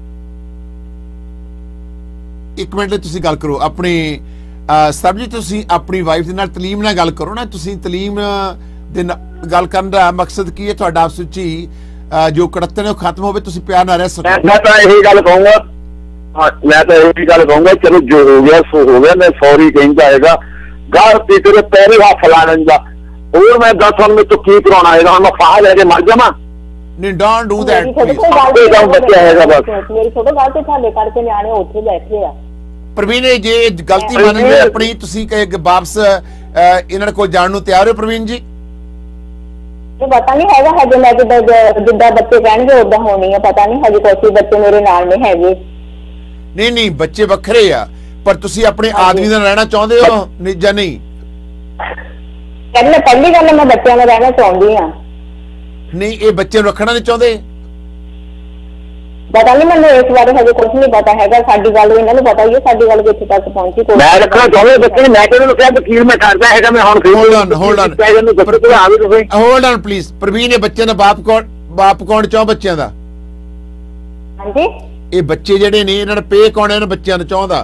ਇੱਕ ਮਿੰਟ ਲਈ ਤੁਸੀਂ ਗੱਲ ਕਰੋ ਆਪਣੀ ਸਭ ਜੀ। ਤੁਸੀਂ ਆਪਣੀ ਵਾਈਫ ਦੇ ਨਾਲ ਤਲੀਮ ਨਾਲ ਗੱਲ ਕਰੋ ਨਾ। ਤੁਸੀਂ ਤਲੀਮ ਦੇ ਗੱਲ ਕਰਨ ਦਾ ਮਕਸਦ ਕੀ ਹੈ ਤੁਹਾਡਾ? ਆਪਸ ਵਿੱਚ ਹੀ ਜੋ ਕੜੱਤਣ ਹੈ ਉਹ ਖਤਮ ਹੋਵੇ, ਤੁਸੀਂ ਪਿਆਰ ਨਾਲ ਰਹਿ ਸਕੋ। ਮੈਂ ਤਾਂ ਇਹੀ ਗੱਲ ਕਹੂੰਗਾ, ਮੈਂ ਤਾਂ ਇਹੀ ਗੱਲ ਕਹੂੰਗਾ, ਚਲੋ ਜੋ ਹੋ ਗਿਆ ਸੋ ਹੋ ਗਿਆ। ਮੈਂ ਸੌਰੀ ਕਹਿੰਦਾ ਹੈਗਾ, ਗਾਲ ਪੀ ਕੇ ਪੈਰੇ ਹੱਥ ਲਾ ਲੈਂਦਾ। ਹੋਰ ਮੈਂ ਦੱਸ ਹੁਣ ਮੈਨੂੰ ਕੀ ਕਰਾਉਣਾ ਹੈਗਾ? ਹੁਣ ਮੈਂ ਫਾਹ ਲੈ ਕੇ ਮਰ ਜਾਵਾਂ? ਨਹੀਂ, ਡੋਂਟ ਡੂ ਦੈਟ ਪਲੀਜ਼। ਬੱਚਾ ਹੈਗਾ ਬਸ, ਮੇਰੀ ਛੋਟੋ ਗੱਲ ਤੇ ਥਾਲੇ ਕਰਕੇ ਨਿਆਣੇ ਉੱਥੇ ਬੈਠੇ ਆ। ਪ੍ਰਵੀਨ ਜੇ ਗਲਤੀ ਮੰਨਦੇ ਆਪਣੀ, ਤੁਸੀਂ ਕਹੇ ਵਾਪਸ ਇਹਨਾਂ ਕੋਲ ਜਾਣ ਨੂੰ ਤਿਆਰ ਹੋ ਪ੍ਰਵੀਨ ਜੀ? ਇਹ ਪਤਾ ਨਹੀਂ ਹੈਗਾ ਹਜੇ, ਮੈਂ ਜਿੱਦਾਂ ਜਿੱਦਾਂ ਬੱਚੇ ਕਹਿਣਗੇ ਓਦਾਂ ਹੋਣੀ ਆ, ਪਤਾ ਨਹੀਂ ਹਜੇ ਕੋਈ ਬੱਚੇ ਮੇਰੇ ਨਾਲ ਨਹੀਂ ਹੈਗੇ। ਨਹੀਂ ਨਹੀਂ, ਬੱਚੇ ਵੱਖਰੇ ਆ, ਪਰ ਤੁਸੀਂ ਆਪਣੇ ਆਦਮੀ ਨਾਲ ਰਹਿਣਾ ਚਾਹੁੰਦੇ ਹੋ ਜਾਂ ਨਹੀਂ? ਪਹਿਲੇ ਪਹਿਲੀ ਗੱਲ ਮੈਂ ਬੱਚਿਆਂ ਨਾਲ ਰਹਿਣਾ ਚਾਹੁੰਦੀ ਆ। ਨਹੀਂ, ਇਹ ਬੱਚੇ ਨੂੰ ਰੱਖਣਾ ਨਹੀਂ ਚਾਹੁੰਦੇ? ਪਤਾ ਨਹੀਂ, ਮੈਨੂੰ ਇਸ ਬਾਰੇ ਹਜੇ ਕੁਝ ਨਹੀਂ ਪਤਾ ਹੈਗਾ। ਸਾਡੀ ਗੱਲ ਇਹਨਾਂ ਨੂੰ ਪਤਾ ਹੀ ਹੈ, ਸਾਡੀ ਗੱਲ ਕਿੱਥੇ ਤੱਕ ਪਹੁੰਚੀ। ਮੈਂ ਰੱਖਣਾ ਚਾਹੁੰਦਾ ਬੱਚੇ, ਮੈਂ ਕਿਹਨੂੰ ਕਿਹਾ ਵਕੀਲ ਮੈਂ ਕਰਦਾ ਹੈਗਾ। ਮੈਂ ਹੁਣ hold on hold on hold on please. Parveen, ਇਹ ਬੱਚਿਆਂ ਦਾ ਬਾਪ ਕੌਣ, ਬਾਪ ਕੌਣ ਚਾਹ ਬੱਚਿਆਂ ਦਾ? ਹਾਂਜੀ, ਇਹ ਬੱਚੇ ਜਿਹੜੇ ਨੇ ਇਹਨਾਂ ਦਾ ਪੇ ਕੌਣ ਹੈ ਇਹਨਾਂ ਬੱਚਿਆਂ ਨੂੰ ਚਾਹੁੰਦਾ?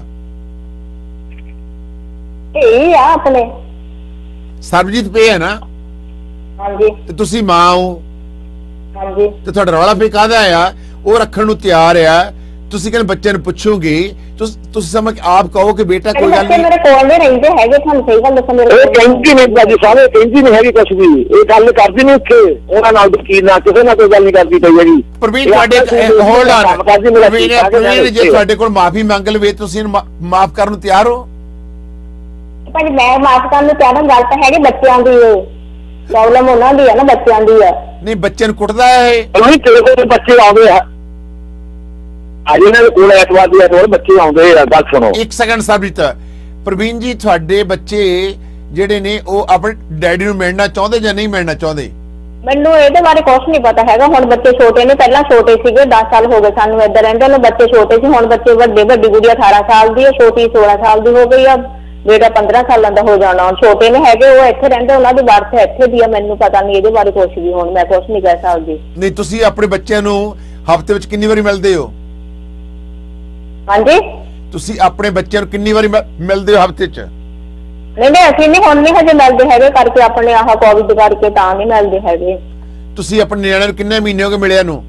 ਇਹ ਆ ਆਪਣੇ ਸਰਬਜੀਤ ਪੇ ਹੈ ਨਾ? ਹਾਂਜੀ। ਤੇ ਤੁਸੀਂ ਮਾਂ ਹੋ? ਹਾਂਜੀ। ਤੇ ਤੁਹਾਡਾ ਰੌਲਾ ਪੇ ਕਾਹਦਾ ਆ? ਉਹ ਰੱਖਣ ਨੂੰ ਤਿਆਰ ਆ, ਤੁਸੀਂ ਕਹਿੰਦੇ ਬੱਚਿਆਂ ਨੂੰ ਪੁੱਛੋਗੇ, ਤੁਸੀਂ ਸਮਝ ਆਪ ਕਹੋ ਕਿ ਬੇਟਾ ਕੋਈ ਗੱਲ ਨਹੀਂ। ਮੇਰੇ ਕੋਲ ਨਹੀਂ ਰਹਿੰਦੇ ਹੈਗੇ, ਤੁਹਾਨੂੰ ਸਹੀ ਗੱਲ ਦੱਸਾਂ। ਮੇਰੇ ਇਹ ਕਹਿੰਦੀ ਨਹੀਂ ਬਾਜੀ ਸਾਰੇ, ਕਹਿੰਦੀ ਨਹੀਂ ਹੈਗੀ ਕੁਛ ਵੀ। ਇਹ ਗੱਲ ਕਰਦੀ ਨਹੀਂ ਉੱਥੇ ਉਹਨਾਂ ਨਾਲ, ਵਕੀਲ ਨਾਲ ਕਿਸੇ ਨਾਲ ਕੋਈ ਗੱਲ ਨਹੀਂ ਕਰਦੀ ਪਈ ਹੈਗੀ। ਪ੍ਰਵੀਨ ਤੁਹਾਡੇ ਹੋਲਡ ਔਨ ਪ੍ਰਵੀਨ, ਜੇ ਤੁਹਾਡੇ ਕੋਲ ਮਾਫੀ ਮੰਗ ਲਵੇ ਤੁਸੀਂ ਮਾਫ ਕਰਨ ਨੂੰ ਤਿਆਰ ਹੋ? ਭਾਜੀ ਮੈਂ ਮਾਫ ਕਰਨ ਨੂੰ ਤਿਆਰ ਹਾਂ, ਗੱਲ ਤਾਂ ਹੈਗੀ ਬੱਚਿਆਂ ਦੀ, ਪ੍ਰੋਬਲਮ ਉਹਨਾਂ ਦੀ ਹੈ ਨਾ, ਬੱਚਿਆਂ ਦੀ ਆ। ਨਹੀਂ, ਬੱਚਿਆਂ ਨੂੰ ਕੁੱਟਦਾ ਹੈ ਇਹ? ਨਹੀਂ, ਤੇਰੇ ਕੋਲ ਬੱਚੇ ਆਉਂਦੇ ਆ ਅੱਜ ਇਹਨਾਂ ਦੇ ਕੋਲ ਐਤਵਾਰ ਦੀ ਐਤਵਾਰ ਬੱਚੇ ਆਉਂਦੇ ਆ। ਗੱਲ ਸੁਣੋ ਇੱਕ ਸੈਕਿੰਡ ਸਰਬਜੀਤ। ਪ੍ਰਵੀਨ ਜੀ, ਤੁਹਾਡੇ ਬੱਚੇ ਜਿਹੜੇ ਨੇ ਉਹ ਆਪਣੇ ਡੈਡੀ ਨੂੰ ਮਿਲਣਾ ਚਾਹੁੰਦੇ ਜਾਂ ਨਹੀਂ ਮਿਲਣਾ ਚਾਹੁੰਦੇ? ਮੈਨੂੰ ਇਹਦੇ ਬਾਰੇ ਕੁਝ ਨਹੀਂ ਪਤਾ ਹੈਗਾ। ਹੁਣ ਬੱਚੇ ਛੋਟੇ ਨੇ, ਪਹਿਲਾਂ ਛੋਟੇ ਸੀਗੇ, ਦਸ ਸਾਲ ਹੋ ਗਏ ਸਾਨੂੰ ਇੱਧਰ ਰਹਿੰਦੇ ਨੂੰ। ਬੱਚੇ ਛੋਟੇ ਸੀ, ਹੁਣ ਬੱਚੇ ਵੱਡੇ, ਵੱਡੀ ਗੁੜੀਆ ਅਠਾਰਾਂ ਸਾਲ ਦੀ ਹੈ, ਛੋਟੀ ਸੋਲਾਂ ਸਾਲ ਦੀ ਹੋ ਗਈ ਆ, ਬੇਟਾ ਪੰਦਰਾਂ ਸਾਲਾਂ ਦਾ ਹੋ ਜਾਣਾ। ਹੁਣ ਛੋਟੇ ਨੇ ਹੈਗੇ, ਉਹ ਇੱਥੇ ਰਹਿੰਦੇ, ਉਹਨਾਂ ਦੀ ਬਰਥ ਇੱਥੇ ਦੀ ਆ। ਮੈਨੂੰ ਪਤਾ ਨਹੀਂ ਇਹਦੇ ਬਾਰੇ ਕੁਝ ਵੀ, ਹੁਣ ਮੈਂ ਕੁਝ ਨਹੀਂ ਕਹਿ ਸਕਦੀ। ਨਹੀਂ, ਤੁਸੀਂ ਆਪਣੇ ਬੱਚਿਆਂ ਨੂੰ ਹਫ਼ਤੇ ਵਿੱਚ ਕਿੰਨੀ ਵਾਰੀ ਮਿਲਦੇ ਹੋ? ਹਾਂਜੀ, ਤੁਸੀਂ ਆਪਣੇ ਬੱਚਿਆਂ ਨੂੰ ਕਿੰਨੀ ਵਾਰੀ ਮਿਲਦੇ ਹੋ ਹਫ਼ਤੇ 'ਚ? ਨਹੀਂ ਨਹੀਂ, ਅਸੀਂ ਨਹੀਂ, ਹੁਣ ਨਹੀਂ ਹਜੇ ਮਿਲਦੇ ਹੈਗੇ, ਕਰਕੇ ਆਪਣੇ ਆਹ ਕੋਵਿਡ ਕਰਕੇ ਤਾਂ ਨਹੀਂ ਮਿਲਦੇ ਹੈਗੇ। ਤੁਸੀਂ ਆਪਣੇ ਨਿਆਣਿਆਂ ਨੂੰ ਕਿੰਨੇ ਮਹੀਨੇ ਹੋ ਗਏ ਮਿਲਿਆ ਨੂੰ?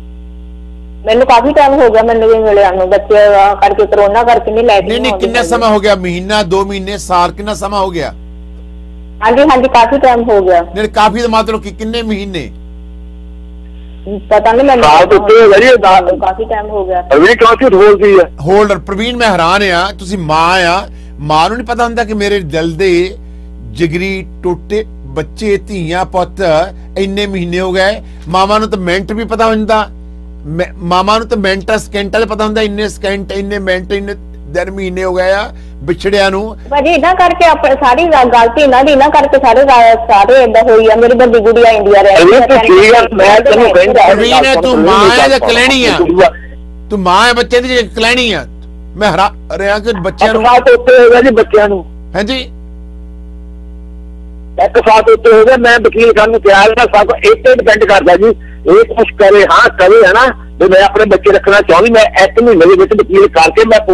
ਮੈਨੂੰ ਕਾਫੀ ਟਾਈਮ ਹੋ ਗਿਆ ਮੈਨੂੰ ਵੀ ਮਿਲਿਆ ਨੂੰ, ਬੱਚੇ ਕਰਕੇ, ਕਰੋਨਾ ਕਰਕੇ ਨਹੀਂ ਲੈ ਕੇ। ਨਹੀਂ ਨਹੀਂ, ਕਿੰਨਾ ਸਮਾਂ ਹੋ ਗਿਆ? ਮਹੀਨਾ, ਦੋ ਮਹੀਨੇ, ਸਾਲ, ਕਿੰਨਾ ਸਮਾਂ ਹੋ ਗਿਆ? ਹਾਂਜੀ ਹਾਂਜੀ, ਕਾਫੀ ਟਾਈਮ ਹੋ ਗਿਆ। ਨਹੀਂ, ਕਾਫੀ ਦਾ ਮਤਲਬ ਕਿ ਕਿੰਨੇ ਮਹੀਨੇ? ਪਤਾ ਨਹੀਂ ਮੈਨੂੰ, ਕਾਫੀ ਟਾਈਮ ਹੋ ਗਿਆ। ਅभी ਕਿਉਂ ਝੂਠ ਬੋਲਦੀ ਹੈ? ਹੋਲਡਰ ਪ੍ਰਵੀਨ, ਮੈਂ ਹੈਰਾਨ ਆ, ਤੁਸੀਂ ਮਾਂ ਆ, ਮਾਂ ਨੂੰ ਨਹੀਂ ਪਤਾ ਹੁੰਦਾ ਕਿ ਮੇਰੇ ਦਿਲ ਦੇ ਜਿਗਰੀ ਟੁੱਟੇ ਬੱਚੇ, ਧੀਆਂ ਪੁੱਤ ਇੰਨੇ ਮਹੀਨੇ ਹੋ ਗਏ? ਮਾਵਾਂ ਨੂੰ ਤਾਂ ਮਿੰਟ ਵੀ ਪਤਾ ਹੁੰਦਾ, ਮਾਮਾ ਨੂੰ ਤਾਂ ਮਿੰਟਾਂ ਸਕਿੰਟਾਂ ਦਾ ਪਤਾ ਹੁੰਦਾ, ਇੰਨੇ ਸਕਿੰਟ, ਇੰਨੇ ਮਿੰਟ, ਇੰਨੇ ਦਿਨ, ਮਹੀਨੇ ਹੋ ਗਏ ਆ ਵਿਛੜਿਆਂ ਨੂੰ। ਭਾਜੀ ਇਹਨਾਂ ਕਰਕੇ ਆਪਣੇ ਸਾਰੀ ਗਲਤੀ ਇਹਨਾਂ ਦੀ, ਇਹਨਾਂ ਕਰਕੇ ਸਾਰੇ ਸਾਰੇ ਏਦਾਂ ਹੋਈ ਆ। ਮੇਰੀ ਵੱਡੀ ਗੁੜੀਆ ਇੰਡੀਆ ਰਹਿ ਮੈਂ ਤੈਨੂੰ ਕਹਿੰਦਾ ਪ੍ਰਵੀਨ, ਤੂੰ ਮਾਂ ਹੈ ਜਾਂ ਕਲੈਣੀ ਆ? ਤੂੰ ਮਾਂ ਹੈ ਬੱਚੇ ਦੀ ਜਾਂ ਕਲੈਣੀ ਆ? ਮੈਂ ਹਰਾ ਰਿਹਾ ਕਿ ਬੱਚਿਆਂ ਨੂੰ ਉੱਤੇ ਹੋ ਗਿਆ ਜੀ, ਬੱਚਿਆਂ ਨੂੰ। ਹਾਂਜੀ, ਇੱਕ ਸਾਥ ਉੱਤੇ ਹੋ ਗਿਆ। ਮੈਂ ਵਕੀਲ ਕਰਨ ਨੂੰ ਤਿਆਰ ਹਾਂ, ਸਭ ਇੱਕ ਤੇ ਡਿਪੈਂਡ ਕਰਦਾ ਜੀ। ਇਹ ਕੁਛ ਕਰੇ, ਹਾਂ ਕਰੇ, ਹੈ ਨਾ, ਤੇ ਮੈਂ ਆਪਣੇ ਬੱਚੇ ਰੱਖਣਾ ਚਾਹੁੰਦੀ। ਮੈਂ ਇੱਕ ਮਹੀਨੇ ਦੇ ਵਿੱਚ ਵਕੀਲ ਕਰਕੇ ਮੈਂ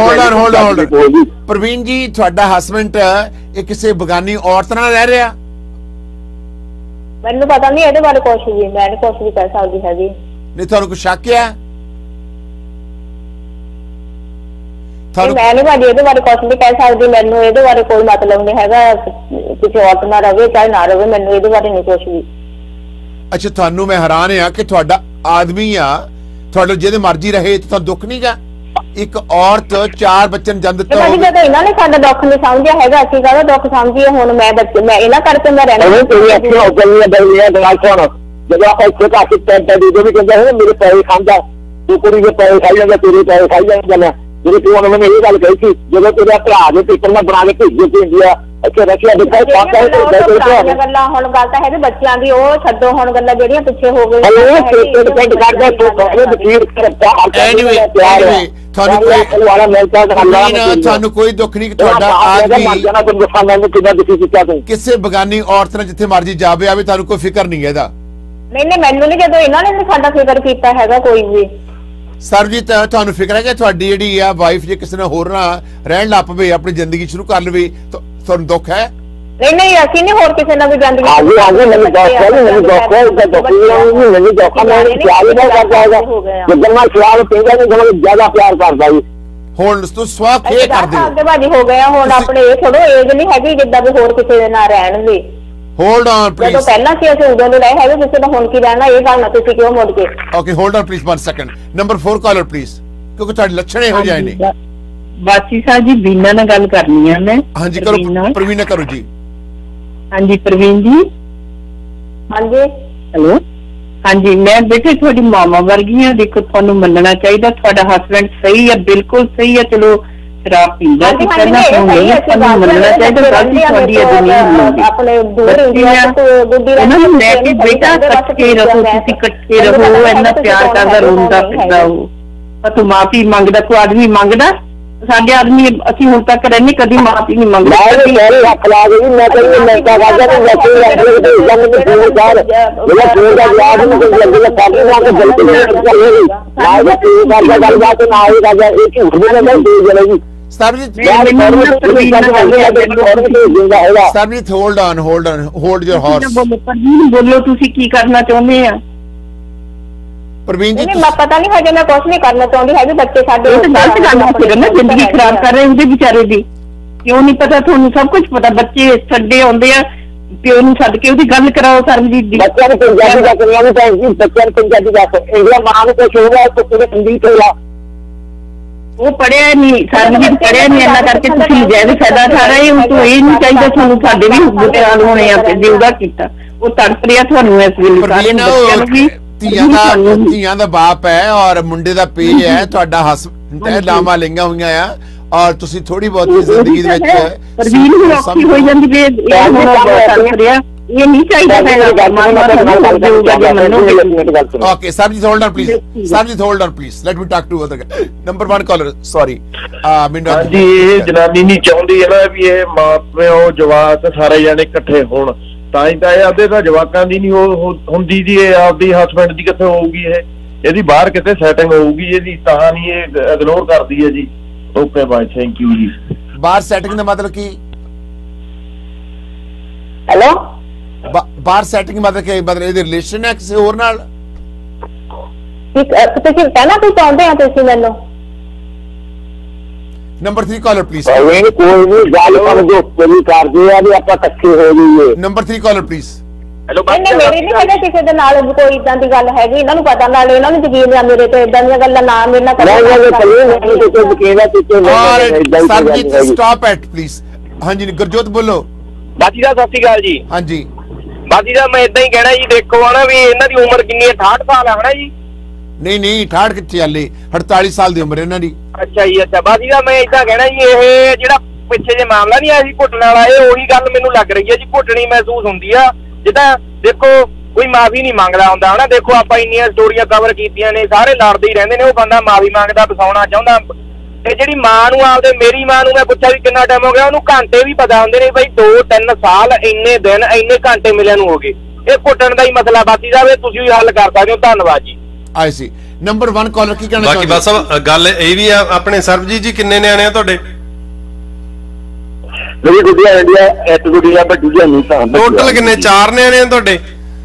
ਪ੍ਰਵੀਨ ਜੀ, ਤੁਹਾਡਾ ਹਸਬੈਂਡ ਇਹ ਕਿਸੇ ਬਗਾਨੀ ਔਰਤ ਨਾਲ ਰਹਿ ਰਿਹਾ? ਮੈਨੂੰ ਪਤਾ ਨਹੀਂ ਇਹਦੇ ਬਾਰੇ ਕੁਛ ਵੀ, ਮੈਂ ਨਹੀਂ ਕੁਛ ਵੀ ਕਹਿ ਸਕਦੀ ਹੈਗੀ। ਨਹੀਂ ਤੁਹਾਨੂੰ ਕੋਈ ਸ਼ੱਕ ਆ? ਮੈਂ ਨਹੀਂ ਭਾਜੀ ਇਹਦੇ ਬਾਰੇ ਕੁਛ ਵੀ ਕਹਿ ਸਕਦੀ, ਮੈਨੂੰ ਇਹਦੇ ਬਾਰੇ ਕੋਈ ਮਤਲਬ ਨਹੀਂ ਹੈਗਾ, ਕਿਸੇ ਔਰਤ ਨਾਲ ਰਵੇ ਚਾਹੇ ਨਾ ਰਵੇ, ਮੈਨੂੰ ਇਹਦੇ ਬਾਰੇ ਨਹੀਂ ਕੁਛ ਵੀ। ਅੱਛਾ, ਤੁਹਾਨੂੰ ਮੈਂ ਹੈਰਾਨ ਆ ਕਿ ਤੁਹਾਡਾ ਆਦਮੀ ਆ, ਤੁਹਾਡੇ ਜਿਹਦੇ ਮਰਜ਼ੀ ਰਹੇ ਤੇ ਤੁਹਾਨੂੰ ਦੁੱਖ ਨਹੀਂਗਾ? ਇੱਕ ਔਰਤ ਚਾਰ ਬੱਚੇ ਨੂੰ ਜਨਮ ਦਿੱਤਾ ਹੋਵੇ। ਜਦੋਂ ਇਹਨਾਂ ਨੇ ਸਾਡਾ ਦੁੱਖ ਨਹੀਂ ਸਮਝਿਆ ਹੈਗਾ, ਅਸੀਂ ਕਾਹਦਾ ਦੁੱਖ ਸਮਝੀਏ? ਹੁਣ ਮੈਂ ਬੱਚੇ ਮੈਂ ਇਹਨਾਂ ਕਰਕੇ ਮੈਂ ਰਹਿਣਾ। ਜਦੋਂ ਆਪਾਂ ਇੱਥੇ ਕਾਫੀ ਪੈਂਟਾ ਦੀ ਵੀ ਕਹਿੰਦਾ ਹੈ ਮੇਰੇ ਪੈਸੇ ਖਾਂਦਾ, ਤੂੰ ਕੁੜੀ ਦੇ ਪੈਸੇ ਖਾਈ ਜਾਂਦਾ, ਤੇਰੇ ਪੈਸੇ ਖਾਈ ਜਾਂਦਾ। ਜਿਹੜੇ ਤੂੰ ਉਹਨਾਂ ਨੇ ਇਹ ਗੱਲ ਕਹੀ ਸੀ, ਜਦੋਂ ਤੇਰਾ ਭਰਾ ਦੇ ਪੇਪਰ ਮੈਂ ਬਣਾ ਕੇ ਭੇਜੇ ਤੇ ਇੰਡੀਆ ਅੱਛਾ ਰੱਖਿਆ ਦਿੱਤਾ ਗੱਲਾਂ। ਹੁਣ ਗੱਲ ਤਾਂ ਹੈ ਬੱਚਿਆਂ ਦੀ, ਉਹ ਛੱਡੋ ਹੁਣ ਗੱਲਾਂ ਜਿਹੜੀਆਂ ਪਿੱਛੇ ਹੋ ਗਈਆਂ। ਤੁਹਾਨੂੰ ਕੋਈ ਦੁੱਖ ਨਹੀਂ ਕਿ ਤੁਹਾਡਾ ਆਦਮੀ ਕਿਸੇ ਬਗਾਨੀ ਔਰਤ ਨਾਲ ਜਿੱਥੇ ਮਰਜੀ ਜਾਵੇ ਆਵੇ, ਤੁਹਾਨੂੰ ਕੋਈ ਫਿਕਰ ਨਹੀਂ ਇਹਦਾ? ਨਹੀਂ ਨਹੀਂ, ਮੈਨੂੰ ਨਹੀਂ, ਜਦੋਂ ਇਹਨਾਂ ਨੇ ਸਾਡਾ ਫਿਕਰ ਕੀਤਾ ਹੈਗਾ ਕੋਈ ਵੀ। ਸਰਬਜੀਤ, ਤੁਹਾਨੂੰ ਫਿਕਰ ਹੈ ਕਿ ਤੁਹਾਡੀ ਜਿਹੜੀ ਆ ਵਾਈਫ ਜੇ ਕਿਸੇ ਨਾਲ ਹੋਰ ਨਾਲ ਰਹਿਣ ਲੱਗ ਪਵੇ, ਆਪਣੀ ਜ਼ਿੰਦਗੀ ਸ਼ੁਰੂ ਕਰ ਲਵੇ, ਤੁਹਾਨੂੰ ਦੁੱਖ ਹੈ? ਨਹੀਂ ਨਹੀਂ, ਅਸੀਂ ਨਹੀਂ ਹੋਰ ਕਿਸੇ ਨਾਲ ਵੀ ਜ਼ਿੰਦਗੀ। ਆਗੇ ਆਗੇ ਮੈਨੂੰ ਦੁੱਖ ਹੈ, ਮੈਨੂੰ ਦੁੱਖ ਹੈ, ਇਹਦਾ ਦੁੱਖ ਨਹੀਂ ਮੈਨੂੰ ਦੁੱਖ ਹੈ। ਮੈਂ ਪਿਆਰ ਹੀ ਨਹੀਂ ਕਰਦਾ ਹੈਗਾ, ਜਦੋਂ ਮੈਂ ਪਿਆਰ ਪੈਂਦਾ ਨਹੀਂ ਤੁਹਾਨੂੰ ਜ਼ਿਆਦਾ ਪਿਆਰ ਕਰਦਾ ਜੀ। ਹੁਣ ਤੂੰ ਸਵਾਹ ਖੇ ਕਰਦੇ ਹੋ? ਅੱਗੇ ਭਾਜੀ ਹੋ ਗਿਆ, ਹੁਣ ਆਪਣੇ ਇਹ ਥੋੜੋ ਏਜ ਨਹੀਂ ਹੈਗੀ ਜਿੱਦਾਂ ਵੀ ਹੋਰ ਕਿਸੇ ਦੇ ਨਾਲ ਰਹਿਣ ਦੀ। Hold on please. ਜਦੋਂ ਪਹਿਲਾਂ ਸੀ ਅਸੀਂ ਉਦੋਂ ਨੂੰ ਰਹੇ ਹੈਗੇ, ਕਿਸੇ ਦਾ ਹੁਣ ਕੀ ਰਹਿਣਾ, ਇਹ ਗੱਲ ਨਾ ਤੁਸੀਂ ਕਿਉਂ ਮੁੜ ਕੇ। Okay, hold on please, one second। Number four caller please, ਕਿਉਂਕਿ ਤੁਹਾਡੇ ਲੱਛਣ ਇਹੋ ਜਿਹੇ ਨੇ। ਬਾਸੀ ਸਾਹਿਬ ਜੀ, ਬੀਨਾ ਨਾਲ ਗੱਲ ਕਰਨੀ ਆ ਮੈਂ। ਹਾਂਜੀ ਕਰੋ, ਪ੍ਰਵੀਨ ਕਰੋ ਜੀ। ਹਾਂਜੀ ਪ੍ਰਵੀਨ ਜੀ। ਹਾਂਜੀ ਹੈਲੋ। ਹਾਂਜੀ, ਮੈਂ ਬੇਟੇ ਤੁਹਾਡੀ ਮਾਮਾ ਵਰਗੀ ਆ, ਦੇਖੋ ਤੁਹਾਨੂੰ ਮੰਨਣਾ ਚਾਹੀਦਾ, ਤੁਹਾਡਾ ਹਸਬੈਂਡ ਸਹੀ ਆ, ਬਿਲਕੁਲ ਸਹੀ ਆ। ਚਲੋ ਸ਼ਰਾਬ ਪੀਂਦਾ ਸੀ ਪਹਿਲਾਂ, ਤੁਹਾਨੂੰ ਮੰਨਣਾ ਚਾਹੀਦਾ, ਗਲਤੀ ਤੁਹਾਡੀ ਹੈ ਜ਼ਮੀਨ ਆਪਣੇ ਦੂਰ ਇੰਡੀਆ ਤੋਂ ਗੁੱਡੀ ਇਹਨਾਂ ਨੂੰ ਲੈ ਕੇ ਬੇਟਾ ਇਕੱਠੇ ਰਹੋ, ਤੁਸੀਂ ਇਕੱਠੇ ਰਹੋ, ਇੰਨਾ ਪਿਆਰ ਕਰਦਾ, ਰੋਂਦਾ ਫਿਰਦਾ ਉਹ, ਪਰ ਤੂੰ ਮਾਫੀ ਮੰਗਦਾ, ਕੋਈ ਆਦਮੀ ਮੰਗਦਾ? ਸਾਡੇ ਆਦਮੀ ਅਸੀਂ ਹੁਣ ਤੱਕ ਰਹਿੰਦੇ ਕਦੀ ਮਾਫੀ ਨਹੀਂ ਮੰਗਦੇ। ਹੱਥ ਲਾ ਗਈ ਮੈਂ ਕਹਿੰਦੀ ਮੈਂ ਤਾਂ ਕਰਦਾ ਤੇ ਮੈਂ ਕੋਈ ਜੰਗ ਦੇ ਫੋਨ ਕਰ ਜਿਹੜਾ ਫੋਨ ਦਾ ਜਵਾਬ ਨਹੀਂ ਕੋਈ ਲੱਗੇ ਕਾਫੀ ਨਾ ਕੇ ਗਲਤੀ ਨਹੀਂ ਕਰੀ ਨਾ ਇਹ ਕਰਦਾ ਗੱਲਬਾਤ ਨਾ ਇਹ ਕਰਦਾ ਇਹ ਝੂਠ ਬੋਲਦਾ ਨਹੀਂ ਜਲੇਗੀ। Sarabjit, Sarabjit hold on, hold on, hold your horse. ਬੋਲੋ ਤੁਸੀਂ ਕੀ ਕਰਨਾ ਚਾਹੁੰਦੇ ਆ? ਪ੍ਰਵੀਨ ਜੀ, ਮੈਂ ਪਤਾ ਨਹੀਂ ਹਜੇ ਮੈਂ ਕੁਛ ਨਹੀਂ ਕਰਨਾ ਚਾਹੁੰਦੀ ਹੈਗੀ, ਬੱਚੇ ਸਾਡੇ ਗਲਤ ਗੱਲ ਨਾ, ਜ਼ਿੰਦਗੀ ਖਰਾਬ ਕਰ ਰਹੇ ਉਹਦੇ ਵਿਚਾਰੇ ਦੀ। ਕਿਉਂ ਨਹੀਂ ਪਤਾ ਤੁਹਾਨੂੰ? ਸਭ ਕੁਝ ਪਤਾ, ਬੱਚੇ ਛੱਡੇ ਆਉਂਦੇ ਆ, ਪਿਓ ਨੂੰ ਛੱਡ ਕੇ ਉਹਦੀ ਗੱਲ ਕਰਾਓ ਸਰਬਜੀਤ ਦੀ। ਬੱਚਿਆਂ ਨੂੰ ਪੰਜਾਬੀ ਦਾ ਕਰਨਾ ਨਹੀਂ ਚਾਹੀਦੀ, ਬੱਚਿਆਂ ਨੂੰ ਪੰਜਾਬੀ ਦਾ ਇੰਡੀਆ ਮਾਂ ਨੂੰ ਕੁਛ ਹੋ ਗਿਆ ਤਾਂ ਤੇਰੇ ਹਿੰਦੀ ਤੋਲਾ। ਉਹ ਪੜਿਆ ਨਹੀਂ ਸਰਬਜੀਤ, ਪੜਿਆ ਨਹੀਂ, ਇਹਨਾਂ ਕਰਕੇ ਤੁਸੀਂ ਨਜਾਇਜ਼ ਫਾਇਦਾ ਉਠਾ ਰਹੇ ਹੋ। ਤੂੰ ਇਹ ਨਹੀਂ ਚਾਹੀਦਾ ਤੁਹਾਨੂੰ, ਸਾਡੇ ਵੀ ਬੁਟਿਆਲ ਹੋਣੇ ਆ ਤੇ ਉਹਦਾ ਕੀਤਾ, ਉਹ ਤੜਪ ਰਿਹਾ ਤੁਹਾਨੂੰ ਇਸ ਵੇਲੇ। ਸਾਰੇ ਬੱਚਿਆਂ ਨੂੰ ਵੀ ਧੀਆਂ ਦਾ ਧੀਆਂ ਦਾ ਬਾਪ ਹੈ ਔਰ ਮੁੰਡੇ ਦਾ ਪੇ ਹੈ, ਤੁਹਾਡਾ ਹਸਬੰਦ ਹੈ, ਲਾਮਾ ਲਈਆਂ ਹੋਈਆਂ ਆ, ਔਰ ਤੁਸੀਂ ਥੋੜੀ ਬਹੁਤੀ ਜ਼ਿੰਦਗੀ ਦੇ ਵਿੱਚ ਪ੍ਰਵੀਨ ਵੀ ਔਖੀ ਹੋ ਜਾਂਦੀ ਵੀ ਇਹ ਹੁਣ ਤੜਪ ਰਿਹਾ, ਇਹ ਨਹੀਂ ਚਾਹੀਦਾ ਹੈਗਾ। Okay, Sarabjit, hold on please. Sarabjit, hold on please. Let me talk to other guy. Number one caller, sorry. Uh, Minda. ਹਾਂਜੀ, ਇਹ ਜਨਾਨੀ ਨਹੀਂ ਚਾਹੁੰਦੀ ਹੈ ਨਾ ਵੀ ਇਹ ਮਾਂ ਪਿਓ ਜਵਾਕ ਸਾਰੇ ਜਾਣੇ ਇਕੱਠੇ ਹੋਣ, ਤਾਂ ਹੀ ਤਾਂ ਇਹ ਅੱਧੇ ਤਾਂ ਜਵਾਕਾਂ ਦੀ ਨਹੀਂ ਹੁੰਦੀ ਜੀ, ਇਹ ਆਪਦੀ ਹਸਬੈਂਡ ਦੀ ਕਿੱਥੇ ਹੋਊਗੀ? ਇਹ ਇਹਦੀ ਬਾਹਰ ਕਿਤੇ ਸੈਟਿੰਗ ਹੋਊਗੀ ਇਹਦੀ, ਤਾਂ ਨਹੀਂ ਇਹ ਇਗਨੋਰ ਕਰਦੀ ਹੈ ਜੀ। ਓਕੇ ਬਾਏ, ਥੈਂਕ ਯੂ ਜੀ। ਬਾਹਰ ਸੈਟਿੰਗ ਦਾ ਮਤਲਬ ਕੀ? ਹੈਲੋ, ਬਾਹਰ ਸੈਟਿੰਗ ਮਤਲਬ ਕਿ ਮਤਲਬ ਇਹਦੇ ਰਿਲੇਸ਼ਨ ਹੈ ਕਿਸੇ ਹੋਰ ਨਾਲ? ਤੁਸੀਂ ਕਹਿਣਾ ਕੋਈ ਚਾਹੁੰਦੇ ਆ ਤੁਸੀਂ ਮੈਨੂੰ? Number three caller please. ਕੋਈ ਨਹੀਂ ਗੱਲ ਕਰ ਜੋ ਪੂਰੀ ਕਰਦੇ ਆ ਵੀ ਆਪਾਂ ਇਕੱਠੇ ਹੋ ਜਾਈਏ। Number three caller please. Hello, ਨਹੀਂ ਮੇਰੀ ਨਹੀਂ ਹੈਗਾ ਕਿਸੇ ਦੇ ਨਾਲ ਕੋਈ ਇਦਾਂ ਦੀ ਗੱਲ ਹੈਗੀ, ਇਹਨਾਂ ਨੂੰ ਪਤਾ, ਨਾਲ ਇਹਨਾਂ ਨੂੰ ਯਕੀਨ ਆ ਮੇਰੇ ਤੇ, ਇਦਾਂ ਦੀਆਂ ਗੱਲਾਂ ਨਾ ਮੇਰੇ ਨਾਲ ਕਰੋ। Sarabjit stop it please. ਹਾਂਜੀ ਗੁਰਜੋਤ ਬੋਲੋ। ਬਾਜੀ ਦਾ ਸਤਿ ਸ਼੍ਰੀ ਅਕਾਲ ਜੀ। ਹਾਂਜੀ ਬਾਜੀ ਦਾ ਮੈਂ ਇਦਾਂ ਹੀ ਕਹਿਣਾ ਜੀ, ਦੇਖੋ ਹਨਾ ਵੀ ਇਹਨਾਂ ਦੀ ਉਮਰ ਕਿੰਨੀ ਹੈ? ਅਠਾਹਠ ਸਾਲ ਹੈ ਹਨਾ ਜੀ? ਨਹੀਂ ਨਹੀਂ, ਅਠਾਹਠ ਕਿੱਥੇ, ਹਾਲੇ ਅੜਤਾਲੀ ਸਾਲ ਦੀ ਉਮਰ ਇਹਨਾਂ ਦੀ। ਅੱਛਾ ਜੀ, ਅੱਛਾ। ਬਾਜੀ ਦਾ ਮੈਂ ਇਦਾਂ ਕਹਿਣਾ ਜੀ, ਇਹ ਜਿਹੜਾ ਪਿੱਛੇ ਜੇ ਮਾਮਲਾ ਨਹੀਂ ਆਇਆ ਸੀ ਘੁੱਟਣ ਵਾਲਾ, ਇਹ ਉਹੀ ਗੱਲ ਮੈਨੂੰ ਲੱਗ ਰਹੀ ਹੈ ਜੀ, ਘੁੱਟਣੀ ਮਹਿਸੂਸ ਹੁੰਦੀ ਆ। ਜਿੱਦਾਂ ਦੇਖੋ ਕੋਈ ਮਾਫੀ ਨਹੀਂ ਮੰਗਦਾ ਹੁੰਦਾ ਹਨਾ, ਦੇਖੋ ਆਪਾਂ ਇੰਨੀਆਂ ਸਟੋਰੀਆਂ ਕਵਰ ਕੀਤੀਆਂ ਨੇ, ਸਾਰੇ ਲੜਦੇ ਹੀ ਰਹਿੰਦੇ ਨੇ, ਉਹ ਬੰਦਾ ਮਾਫੀ ਮੰਗਦਾ, ਬਸਾਉਣਾ ਚਾਹੁੰਦਾ। ਤੇ ਜਿਹੜੀ ਮਾਂ ਨੂੰ ਆਪਦੇ, ਮੇਰੀ ਮਾਂ ਨੂੰ ਮੈਂ ਪੁੱਛਿਆ ਵੀ ਕਿੰਨਾ ਟਾਈਮ ਹੋ ਗਿਆ, ਉਹਨੂੰ ਘੰਟੇ ਵੀ ਪਤਾ ਹੁੰਦੇ ਨੇ ਬਈ, ਦੋ ਤਿੰਨ ਸਾਲ ਇੰਨੇ ਦਿਨ ਇੰਨੇ ਘੰਟੇ ਮਿਲਿਆ ਨੂੰ ਹੋ ਗਏ। ਇਹ ਘੁੱਟਣ ਦਾ ਹੀ ਮਸਲਾ ਬਾਤੀ ਦਾ, ਤੁਸੀਂ ਵੀ ਹੱਲ ਕਰ ਸਕਦੇ ਹੋ। ਧੰਨਵਾਦ ਜੀ। I see. Number one caller ਕੀ ਕਹਿਣਾ ਚਾਹੁੰਦੇ? ਬਾਕੀ ਬਸ ਸਾਹਿਬ ਗੱਲ ਇਹ ਵੀ ਆ, ਆਪਣੇ ਸਰਬਜੀਤ ਜੀ ਕਿੰਨੇ ਨਿਆਣੇ ਆ ਤੁਹਾਡੇ? ਮੇਰੀ ਗੁੱਡੀਆ ਇੰਡੀਆ ਇੱਕ ਗੁੱਡੀਆ ਵੱਡੀ ਨਹੀਂ ਤਾਂ ਟੋਟਲ ਕਿੰਨੇ? ਚਾਰ ਨਿਆਣੇ ਆ ਤੁਹਾਡੇ?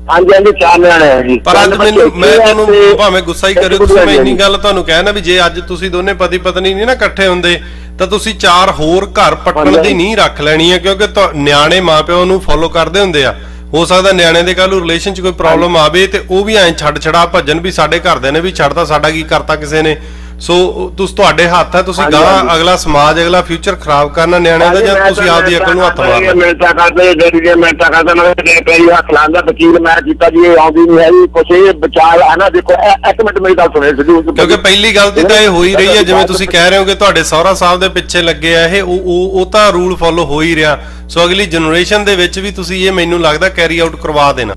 ਹਾਂਜੀ ਹਾਂਜੀ ਚਾਰ ਨਿਆਣੇ ਆ ਜੀ। ਪਰ ਅੱਜ ਮੈਨੂੰ ਮੈਂ ਤੁਹਾਨੂੰ ਭਾਵੇਂ ਗੁੱਸਾ ਹੀ ਕਰਿਓ, ਤੁਸੀਂ ਮੈਂ ਇੰਨੀ ਗੱਲ ਤੁਹਾਨੂੰ ਕਹਿਣਾ ਵੀ ਜੇ ਅੱਜ ਤੁਸੀਂ ਦੋਨੇ ਪਤੀ ਪਤਨੀ ਨਹੀਂ ਨਾ ਇਕੱਠੇ ਹੁੰਦੇ ਤਾਂ ਤੁਸੀਂ ਚਾਰ ਹੋਰ ਘਰ ਪੱਟਣ ਦੀ ਨਹੀਂ ਰੱਖ ਲੈਣੀ ਹੈ, ਕਿਉਂਕਿ ਨਿਆਣੇ ਮਾਪਿਓ ਨੂੰ ਫੋਲੋ ਕਰਦੇ ਹੁੰਦੇ ਆ। ਹੋ ਸਕਦਾ ਨਿਆਣੇ ਦੇ ਕੱਲ ਨੂੰ ਰਿਲੇਸ਼ਨ 'ਚ ਕੋਈ ਪ੍ਰੋਬਲਮ ਆਵੇ ਤੇ ਉਹ ਵੀ ਐਂ ਛੱਡ ਛੜਾ ਭੱਜਣ ਵੀ ਸਾਡੇ ਘਰਦਿਆਂ ਨੇ ਵੀ ਛੱਡਤਾ, ਸਾਡਾ ਕੀ ਕਰਤਾ ਕਿਸੇ ਨੇ। ਸੋ ਤੁਸੀਂ ਤੁਹਾਡੇ ਹੱਥ ਹੈ, ਤੁਸੀਂ ਗਾਂ ਅਗਲਾ ਸਮਾਜ ਅਗਲਾ ਫਿਊਚਰ ਖਰਾਬ ਕਰਨਾ ਨਿਆਣਿਆਂ ਦਾ, ਜਾਂ ਤੁਸੀਂ ਆਪਦੀ ਅਕਲ ਨੂੰ ਹੱਥ ਮਾਰਨਾ। ਮਿਹਨਤਾਂ ਕਰਦੇ ਡੈਡੀ ਦੀਆਂ ਮਿਹਨਤਾਂ ਕਰਦਾ, ਮੈਂ ਪੈਰੀ ਹੱਥ ਲਾਉਂਦਾ, ਵਕੀਲ ਮੈਂ ਕੀਤਾ ਜੀ, ਇਹ ਆਉਂਦੀ ਨਹੀਂ ਹੈਗੀ ਕੁਛ, ਇਹ ਬਚਾ ਹੈ ਨਾ। ਦੇਖੋ ਇੱਕ ਮਿੰਟ ਮੇਰੀ ਗੱਲ ਸੁਣਿਓ, ਕਿਉਂਕਿ ਪਹਿਲੀ ਗਲਤੀ ਤਾਂ ਇਹ ਹੋਈ ਰਹੀ ਹੈ, ਜਿਵੇਂ ਤੁਸੀਂ ਕਹਿ ਰਹੇ ਹੋ ਕਿ ਤੁਹਾਡੇ ਸਹੁਰਾ ਸਾਹਿਬ ਦੇ ਪਿੱਛੇ ਲੱਗੇ ਆ ਇਹ, ਉਹ ਉਹ ਤਾਂ ਰੂਲ ਫੋਲੋ ਹੋ ਹੀ ਰਿਹਾ। ਸੋ ਅਗਲੀ ਜਨਰੇਸ਼ਨ ਦੇ ਵਿੱਚ ਵੀ ਤੁਸੀਂ ਇਹ ਮੈਨੂੰ ਲੱਗਦਾ ਕੈਰੀ ਆਊਟ ਕਰਵਾ ਦੇਣਾ।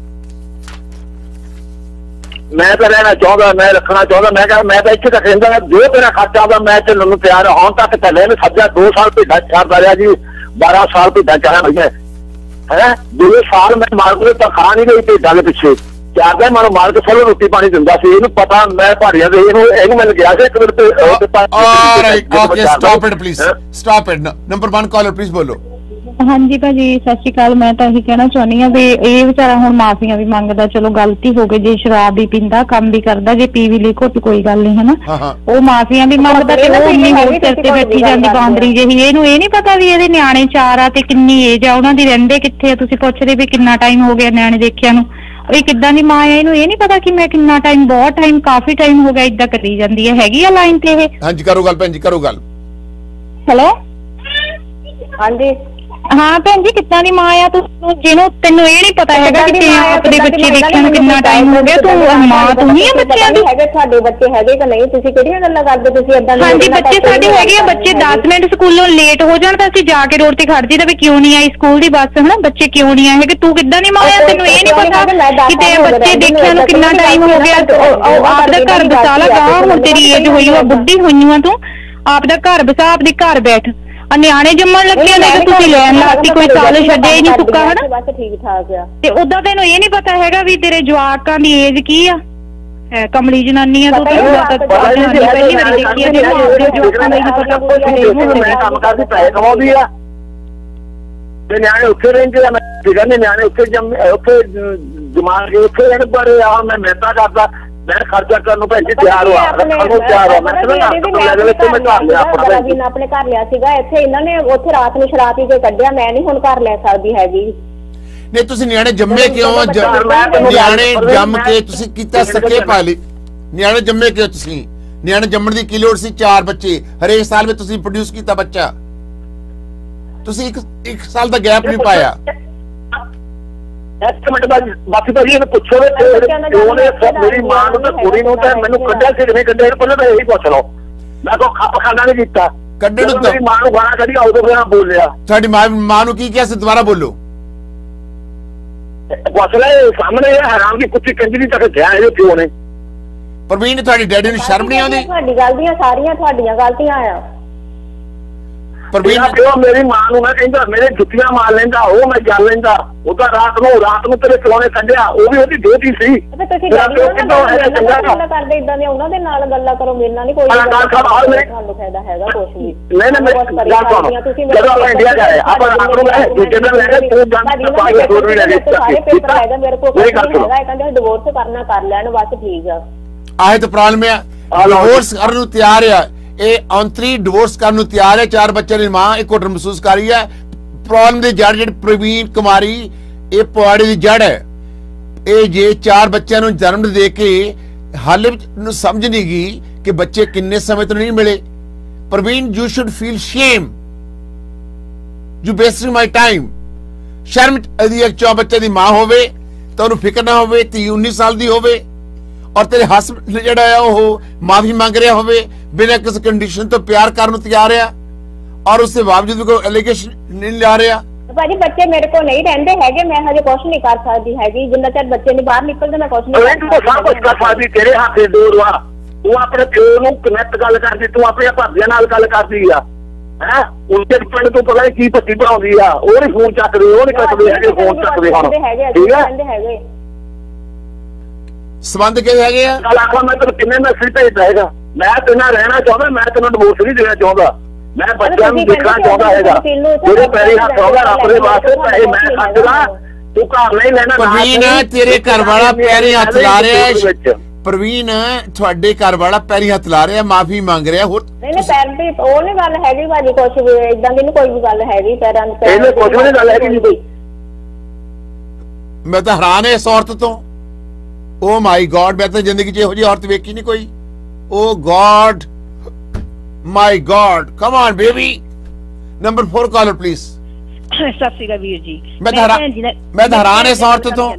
ਮੈਂ ਤਾਂ ਰਹਿਣਾ ਚਾਹੁੰਦਾ, ਮੈਂ ਰੱਖਣਾ ਚਾਹੁੰਦਾ, ਮੈਂ ਕਿਹਾ ਮੈਂ ਤਾਂ ਇੱਥੇ ਤੱਕ ਰਹਿੰਦਾ, ਜੋ ਤੇਰਾ ਖਰਚਾ ਆਉਂਦਾ ਮੈਂ ਚੱਲਣ ਨੂੰ ਤਿਆਰ ਹਾਂ। ਹੁਣ ਤੱਕ ਥੱਲੇ ਨੂੰ ਸੱਜਾ ਦੋ ਸਾਲ ਭੇਡਾਂ ਚਾਰਦਾ ਰਿਹਾ ਜੀ, ਬਾਰਾਂ ਸਾਲ ਭੇਡਾਂ ਚਾਰਿਆ ਹੋਈਆਂ ਹੈ। ਦੋ ਸਾਲ ਮੈਂ ਮਾਲਕ ਤਾਂ ਖਾ ਨਹੀਂ ਗਈ ਭੇਡਾਂ ਦੇ ਪਿੱਛੇ ਚਾਰਦਾ, ਮੈਨੂੰ ਮਾਲਕ ਸਭ ਰੋਟੀ ਪਾਣੀ ਦਿੰਦਾ ਸੀ, ਇਹਨੂੰ ਪਤਾ। ਮੈਂ ਪਹਾੜੀਆਂ ਦੇ ਇਹਨੂੰ ਇਹਨੂੰ ਮਿਲ ਗਿਆ ਸੀ ਇੱਕ ਮਿੰਟ ਤੇ। Okay stop it please, stop it. Number one caller please ਬੋਲੋ। ਹਾਂਜੀ ਭਾਜੀ ਸਤਿ ਸ਼੍ਰੀ ਅਕਾਲ। ਮੈਂ ਤਾਂ ਇਹੀ ਕਹਿਣਾ ਚਾਹੁੰਦੀ ਹਾਂ ਵੀ ਇਹ ਵਿਚਾਰਾ ਹੁਣ ਮਾਫੀਆਂ ਵੀ ਮੰਗਦਾ, ਚਲੋ ਗਲਤੀ ਹੋ ਗਈ, ਜੇ ਸ਼ਰਾਬ ਵੀ ਪੀਂਦਾ ਕੰਮ ਵੀ ਕਰਦਾ, ਜੇ ਪੀ ਵੀ ਲਈ ਘੁੱਟ ਕੋਈ ਗੱਲ ਨਹੀਂ ਹਨਾ, ਉਹ ਮਾਫੀਆਂ ਵੀ ਮੰਗਦਾ ਤੇ ਉਹ ਇੰਨੀ ਹੋਰ ਸਿਰ ਤੇ ਬੈਠੀ ਜਾਂਦੀ ਬਾਂਦਰੀ ਜਿਹੀ। ਇਹਨੂੰ ਇਹ ਨੀ ਪਤਾ ਵੀ ਇਹਦੇ ਨਿਆਣੇ ਚਾਰ ਆ ਤੇ ਕਿੰਨੀ ਏਜ ਆ ਉਹਨਾਂ ਦੀ, ਰਹਿੰਦੇ ਕਿੱਥੇ ਆ। ਤੁਸੀਂ ਪੁੱਛਦੇ ਵੀ ਕਿੰਨਾ ਟਾਈਮ ਹੋ ਗਿਆ ਨਿਆਣੇ ਦੇਖਿਆ ਨੂੰ, ਇਹ ਕਿੱਦਾਂ ਦੀ ਮਾਂ ਆ, ਇਹਨੂੰ ਇਹ ਨੀ ਪਤਾ ਕਿ ਮੈਂ ਕਿੰਨਾ ਟਾਈਮ, ਬਹੁਤ ਟਾਈਮ, ਕਾਫੀ ਟਾਈਮ ਹੋ ਗਿਆ ਏਦਾਂ ਕਰੀ ਜਾਂਦੀ ਹੈ। ਹੈਗੀ ਆ ਲਾਈਨ ਤੇ ਇਹ? ਹਾਂਜੀ ਕਰੋ ਗੱਲ ਭੈਣ ਜੀ, ਕਰੋ ਗੱਲ। ਹੈਲੋ ਹਾਂਜੀ ਹਾਂ ਭੈਣ ਜੀ, ਕਿੱਦਾਂ ਦੀ ਮਾਂ ਆ ਤੂੰ, ਜਿਹਨੂੰ ਤੈਨੂੰ ਇਹ ਨੀ ਪਤਾ ਹੈਗਾ ਕਿ ਤੈਨੂੰ ਆਪਣੇ ਬੱਚੇ ਦੇਖਿਆ ਨੂੰ ਕਿੰਨਾ ਟਾਈਮ ਹੋ ਗਿਆ, ਤੂੰ ਮਾਂ ਤੂੰ ਹੀ ਆ ਬੱਚਿਆਂ ਦੀ? ਹੈਗੇ ਤੁਹਾਡੇ ਬੱਚੇ ਹੈਗੇ ਕਿ ਨਹੀਂ? ਤੁਸੀਂ ਕਿਹੜੀਆਂ ਗੱਲਾਂ ਕਰਦੇ ਤੁਸੀਂ ਏਦਾਂ? ਹਾਂਜੀ ਬੱਚੇ ਸਾਡੇ ਹੈਗੇ ਆ, ਬੱਚੇ ਦਸ ਮਿੰਟ ਸਕੂਲੋਂ ਲੇਟ ਹੋ ਜਾਣ ਤਾਂ ਅਸੀਂ ਜਾ ਕੇ ਰੋਡ ਤੇ ਖੜ ਜੀਦਾ ਵੀ ਕਿਉਂ ਨਹੀਂ ਆਈ ਸਕੂਲ ਦੀ ਬੱਸ ਹਨਾ, ਬੱਚੇ ਕਿਉਂ ਨਹੀਂ ਆਏ ਹੈਗੇ। ਤੂੰ ਕਿੱਦਾਂ ਦੀ ਮਾਂ ਆ, ਤੈਨੂੰ ਇਹ ਨੀ ਪਤਾ ਕਿ ਤੇਰੇ ਬੱਚੇ ਦੇਖਿਆ ਨੂੰ ਕਿੰਨਾ ਟਾਈਮ ਹੋ ਗਿਆ? ਆਪਦਾ ਘਰ ਬਸਾ ਲਾ, ਗਾਂ ਹੁਣ ਤੇਰੀ ਏਜ ਹੋਈ ਆ, ਬੁੱਢੀ ਹੋਈ ਆ ਤੂੰ, ਆਪਦਾ ਘਰ ਬਸਾ, ਆਪਦੇ ਘਰ ਬੈਠ। ਨਿਆਣੇ ਜੰਮਣ ਲੱਗੇ ਨੇ ਤੁਸੀਂ ਲੈਣ ਲਾਤੀ, ਕੋਈ ਸਾਲ ਛੱਡਿਆ ਹੀ ਨਹੀਂ ਸੁੱਕਾ ਹਨਾ, ਬਸ ਠੀਕ ਠਾਕ ਆ। ਤੇ ਉਦਾਂ ਤੈਨੂੰ ਇਹ ਨੀ ਪਤਾ ਹੈਗਾ ਵੀ ਤੇਰੇ ਜਵਾਕਾਂ ਦੀ ਏਜ ਕੀ ਆ? ਹੈ ਕਮਲੀ ਜਨਾਨੀ ਆ ਤੂੰ, ਪਹਿਲੀ ਵਾਰੀ ਦੇਖੀ ਆ, ਤੈਨੂੰ ਆਪਣੇ ਜਵਾਕਾਂ ਦਾ ਹੀ ਪਤਾ। ਮੈਂ ਕੰਮ ਕਰਦੀ ਪੈਸੇ ਕਮਾਉਂਦੀ ਆ ਤੇ ਨਿਆਣੇ ਉੱਥੇ ਰਹਿੰਦੇ ਆ, ਮੈਂ ਕਹਿੰਦੇ ਨਿਆਣੇ ਉੱਥੇ ਜੰਮੇ ਉੱਥੇ ਜਮਾ ਕੇ ਉੱਥੇ ਰਹਿਣ ਬੜੇ ਆ। ਮੈਂ ਮਿਹਨਤਾਂ ਕਰਦਾ, ਮੈਂ ਖਰਚਾ ਕਰਨ ਨੂੰ ਭੈਣ ਜੀ ਤਿਆਰ ਹੋਇਆ, ਰੱਖਣ ਨੂੰ ਤਿਆਰ ਹੋਇਆ। ਮੈਂ ਆਪਣੇ ਘਰ ਲਿਆ ਸੀਗਾ ਇੱਥੇ, ਇਹਨਾਂ ਨੇ ਉੱਥੇ ਰਾਤ ਨੂੰ ਸ਼ਰਾਬ ਪੀ ਕੇ ਕੱਢਿਆ, ਮੈਂ ਨਹੀਂ ਹੁਣ ਘਰ ਲੈ ਸਕਦੀ ਹੈਗੀ। ਨਹੀਂ ਤੁਸੀਂ ਨਿਆਣੇ ਜੰਮੇ ਕਿਉਂ? ਨਿਆਣੇ ਜੰਮ ਕੇ ਤੁਸੀਂ ਕੀਤਾ ਸਕੇ ਪਾਲੀ, ਨਿਆਣੇ ਜੰਮੇ ਕਿਉਂ ਤੁਸੀਂ? ਨਿਆਣੇ ਜੰਮਣ ਦੀ ਕੀ ਲੋੜ ਸੀ? ਚਾਰ ਬੱਚੇ ਹਰੇਕ ਸਾਲ ਵਿੱਚ ਤੁਸੀਂ ਪ੍ਰੋਡਿਊਸ ਕੀਤਾ ਬੱਚਾ, ਤੁਸੀਂ ਇੱਕ ਇੱਕ ਸਾਲ ਦਾ ਗੈਪ ਨਹੀਂ ਪਾਇਆ। ਇੱਕ ਮਿੰਟ ਬਾਅਦ ਬਾਕੀ ਤਾਂ ਇਹਨੂੰ ਪੁੱਛੋ ਮੇਰੀ ਮਾਂ ਨੂੰ ਤੇ ਕੁੜੀ ਨੂੰ ਤਾਂ ਮੈਨੂੰ ਕੱਢਿਆ ਸੀ ਨਹੀਂ ਕੱਢਿਆ, ਪਹਿਲਾਂ ਤਾਂ ਇਹੀ ਪੁੱਛ ਲਓ। ਮੈਂ ਕੋਈ ਖੱਪ ਖਾਣਾ ਨਹੀਂ ਕੀਤਾ, ਕੱਢਣ ਨੂੰ ਮੇਰੀ ਮਾਂ ਨੂੰ ਗਾਣਾ ਕੱਢੀ ਉਦੋਂ ਫਿਰ ਬੋਲਿਆ। ਤੁਹਾਡੀ ਮਾਂ ਮਾਂ ਨੂੰ ਕੀ ਕਿਹਾ ਸੀ? ਦੁਬਾਰਾ ਬੋਲੋ। ਪੁੱਛ ਲੈ ਸਾਹਮਣੇ, ਹਰਾਮ ਦੀ ਕੁੱਤੀ ਕੰਜਰੀ ਤੱਕ ਗਿਆ ਇਹ ਪਿਓ ਨੇ। ਪ੍ਰਵੀਨ ਤੁਹਾਡੀ ਡੈਡੀ ਨੂੰ ਸ਼ਰਮ ਨਹੀਂ ਆਉਂਦੀ? ਤੁਹਾਡੀ ਗਲਤੀਆਂ ਸਾਰੀਆਂ ਤੁਹਾਡੀਆਂ ਗਲਤੀਆਂ ਆ। ਪ੍ਰਵੀਨ ਪਿਓ ਮੇਰੀ ਮਾਂ ਨੂੰ ਮੈਂ ਕਹਿੰਦਾ ਮੇਰੇ ਜੁੱਤੀਆਂ ਮਾਰ ਲੈਂਦਾ, ਉਹ ਮੈਂ ਜਲ ਲੈਂਦਾ। ਉਹਦਾ ਰਾਤ ਨੂੰ ਰਾਤ ਨੂੰ ਤੇਰੇ ਪਿਓ ਨੇ ਕੱਢਿਆ, ਉਹ ਵੀ ਉਹਦੀ ਦੋਤੀ ਸੀ। ਤੁਸੀਂ ਗੱਲਾਂ ਕਰਦੇ ਇਦਾਂ ਦੀਆਂ, ਉਹਨਾਂ ਦੇ ਨਾਲ ਗੱਲਾਂ ਕਰੋ, ਮੇਰੇ ਨਾਲ ਨਹੀਂ ਕੋਈ ਤੁਹਾਨੂੰ ਫਾਇਦਾ ਹੈਗਾ ਕੁਛ ਵੀ। ਨਹੀਂ ਨਹੀਂ ਜਦੋਂ ਆਪਾਂ ਇੰਡੀਆ ਗਏ ਆਪਾਂ ਰਾਤ ਨੂੰ ਮੈਂ ਦੂਜੇ ਦਿਨ ਲੈ ਕੇ ਤੂੰ ਜਾਂਦਾ ਪਾਣੀ ਹੋਰ ਵੀ ਲੈ ਕੇ ਸਾਰੇ ਪੇਪਰ ਹੈਗਾ ਮੇਰੇ ਕੋਲ, ਹੈਗਾ ਕਹਿੰਦੇ ਡਿਵੋਰਸ ਕਰਨਾ ਕਰ ਲੈਣ ਬਸ ਠੀਕ ਆ। ਆਹ ਤਾਂ ਪ੍ਰੋਬਲਮ ਹੈ, ਡਿਵੋਰਸ ਕਰਨ ਨੂੰ ਤਿਆਰ ਆ, ਇਹ ਔਂਤਰੀ ਡਿਵੋਰਸ ਕਰਨ ਨੂੰ ਤਿਆਰ ਹੈ। ਚਾਰ ਬੱਚਿਆਂ ਦੀ ਮਾਂ ਇੱਕ ਘੁੱਟਣ ਮਹਿਸੂਸ ਕਰ ਰਹੀ ਹੈ। ਪ੍ਰੋਬਲਮ ਦੀ ਜੜ ਜਿਹੜੀ ਪ੍ਰਵੀਨ ਕੁਮਾਰੀ, ਇਹ ਪੁਆੜੇ ਦੀ ਜੜ ਹੈ। ਇਹ ਜੇ ਚਾਰ ਬੱਚਿਆਂ ਨੂੰ ਜਨਮ ਦੇ ਕੇ ਹਾਲੇ ਨੂੰ ਸਮਝ ਨਹੀਂ ਗਈ ਕਿ ਬੱਚੇ ਕਿੰਨੇ ਸਮੇਂ ਤੋਂ ਨਹੀਂ ਮਿਲੇ। Parveen you should feel shame, you wasting my time. ਸ਼ਰਮ ਅਦੀ ਇੱਕ ਚੌ ਬੱਚੇ ਦੀ ਮਾਂ ਹੋਵੇ ਤਾਂ ਉਹਨੂੰ ਫਿਕਰ ਨਾ ਹੋਵੇ, ਧੀ ਉੱਨੀ ਸਾਲ ਦੀ ਹੋਵੇ ਔਰ ਤੇਰੇ ਹਸਬੰਡ ਜਿਹੜਾ ਆ ਉਹ ਮਾਫੀ ਮੰਗ ਰਿਹਾ ਹੋਵੇ, ਬਿਨਾਂ ਕਿਸੇ ਕੰਡੀਸ਼ਨ ਤੋਂ ਪਿਆਰ ਕਰਨ ਨੂੰ ਤਿਆਰ ਆ ਔਰ ਉਸ ਦੇ ਬਾਵਜੂਦ ਕੋਈ ਐਲੀਗੇਸ਼ਨ ਨਹੀਂ ਲਾ ਰਿਹਾ। ਭਾਜੀ ਬੱਚੇ ਮੇਰੇ ਕੋਲ ਨਹੀਂ ਰਹਿੰਦੇ ਹੈਗੇ, ਮੈਂ ਹਜੇ ਕੁਛ ਨਹੀਂ ਕਰ ਸਕਦੀ ਹੈਗੀ। ਜਿੰਨਾ ਚਿਰ ਬੱਚੇ ਨਹੀਂ ਬਾਹਰ ਨਿਕਲਦੇ ਮੈਂ ਕੁਛ ਨਹੀਂ ਕਰ ਸਕਦੀ। ਤੇਰੇ ਹੱਥ ਦੇ ਦੂਰ ਵਾ, ਤੂੰ ਆਪਣੇ ਪਿਓ ਨੂੰ ਕਨੈਕਟ ਗੱਲ ਕਰਦੀ, ਤੂੰ ਆਪਣੇ ਭਾਬੀਆਂ ਨਾਲ ਗੱਲ ਕਰਦੀ ਆ ਹੈ। ਉਹਦੇ ਪਿੰਡ ਤੋਂ ਪਤਾ ਕੀ ਪੱਤੀ ਬਣਾਉਂਦੀ ਆ, ਉਹ ਨਹੀਂ ਫੋਨ ਚੱਕਦੇ, ਉਹ ਨਹੀਂ ਕੱਟਦੇ ਹੈਗੇ ਫੋਨ ਚੱਕਦੇ ਹੁਣ, ਠੀਕ ਹੈ। ਸੰਬੰਧ ਕਿਹੜੇ ਹੈਗੇ ਆ? ਕੱਲ ਆਖਾਂ ਮੈਂ ਤੈਨੂੰ ਕਿੰਨੇ ਮੈਸੇਜ ਭੇਜਦਾ ਹੈਗਾ, ਮੈਂ ਤੇਰੇ ਨਾਲ ਰਹਿਣਾ ਚਾਹੁੰਦਾ, ਮੈਂ ਤੈਨੂੰ ਡਿਵੋਰਸ ਨਹੀਂ ਦੇਣਾ ਚਾਹੁੰਦਾ, ਮੈਂ ਬੱਚਿਆਂ ਨੂੰ ਦੇਖਣਾ ਚਾਹੁੰਦਾ ਹੈਗਾ। ਤੇਰੇ ਪੈਰੀ ਹੱਥ ਹੋਗਾ ਰੱਬ ਦੇ ਵਾਸਤੇ, ਪੈਸੇ ਮੈਂ ਖਰਚਦਾ, ਤੂੰ ਘਰ ਨਹੀਂ ਲੈਣਾ। ਪ੍ਰਵੀਨ ਤੇਰੇ ਘਰ ਵਾਲਾ ਪੈਰੀ ਹੱਥ ਲਾ ਰਿਹਾ ਹੈ। ਪ੍ਰਵੀਨ ਤੁਹਾਡੇ ਘਰ ਵਾਲਾ ਪੈਰੀ ਹੱਥ ਲਾ ਰਿਹਾ, ਮਾਫੀ ਮੰਗ ਰਿਹਾ। ਹੋਰ ਨਹੀਂ ਨਹੀਂ ਪੈਰ ਦੀ ਉਹ ਨਹੀਂ ਗੱਲ ਹੈਗੀ ਭਾਜੀ, ਕੁਛ ਵੀ ਇਦਾਂ ਦੀ ਨਹੀਂ ਕੋਈ ਵੀ ਗੱਲ ਹੈਗੀ ਪੈਰਾਂ ਦੀ। ਇਹਨੇ ਕੁਛ ਨਹੀਂ ਗੱਲ ਹੈਗੀ ਜੀ ਕੋਈ। ਮੈਂ ਤਾਂ ਹੈਰਾਨ ਹਾਂ ਇਸ ਔਰਤ ਤੋਂ। ਓ ਮਾਈ ਗॉड, ਮੈਂ ਤਾਂ ਜ਼ਿੰਦਗੀ 'ਚ ਇਹੋ ਜਿਹੀ ਔਰਤ ਵੇਖੀ ਨਹੀਂ ਕੋਈ। Oh god, my god, come on baby. Number four caller please. ਸਤਿ ਸ਼੍ਰੀ ਅਕਾਲ ਵੀਰ ਜੀ। ਮੈਂ ਤਾਂ ਮੈਂ ਤਾਂ ਹੈਰਾਨ ਇਸ ਔਰਤ ਤੋਂ।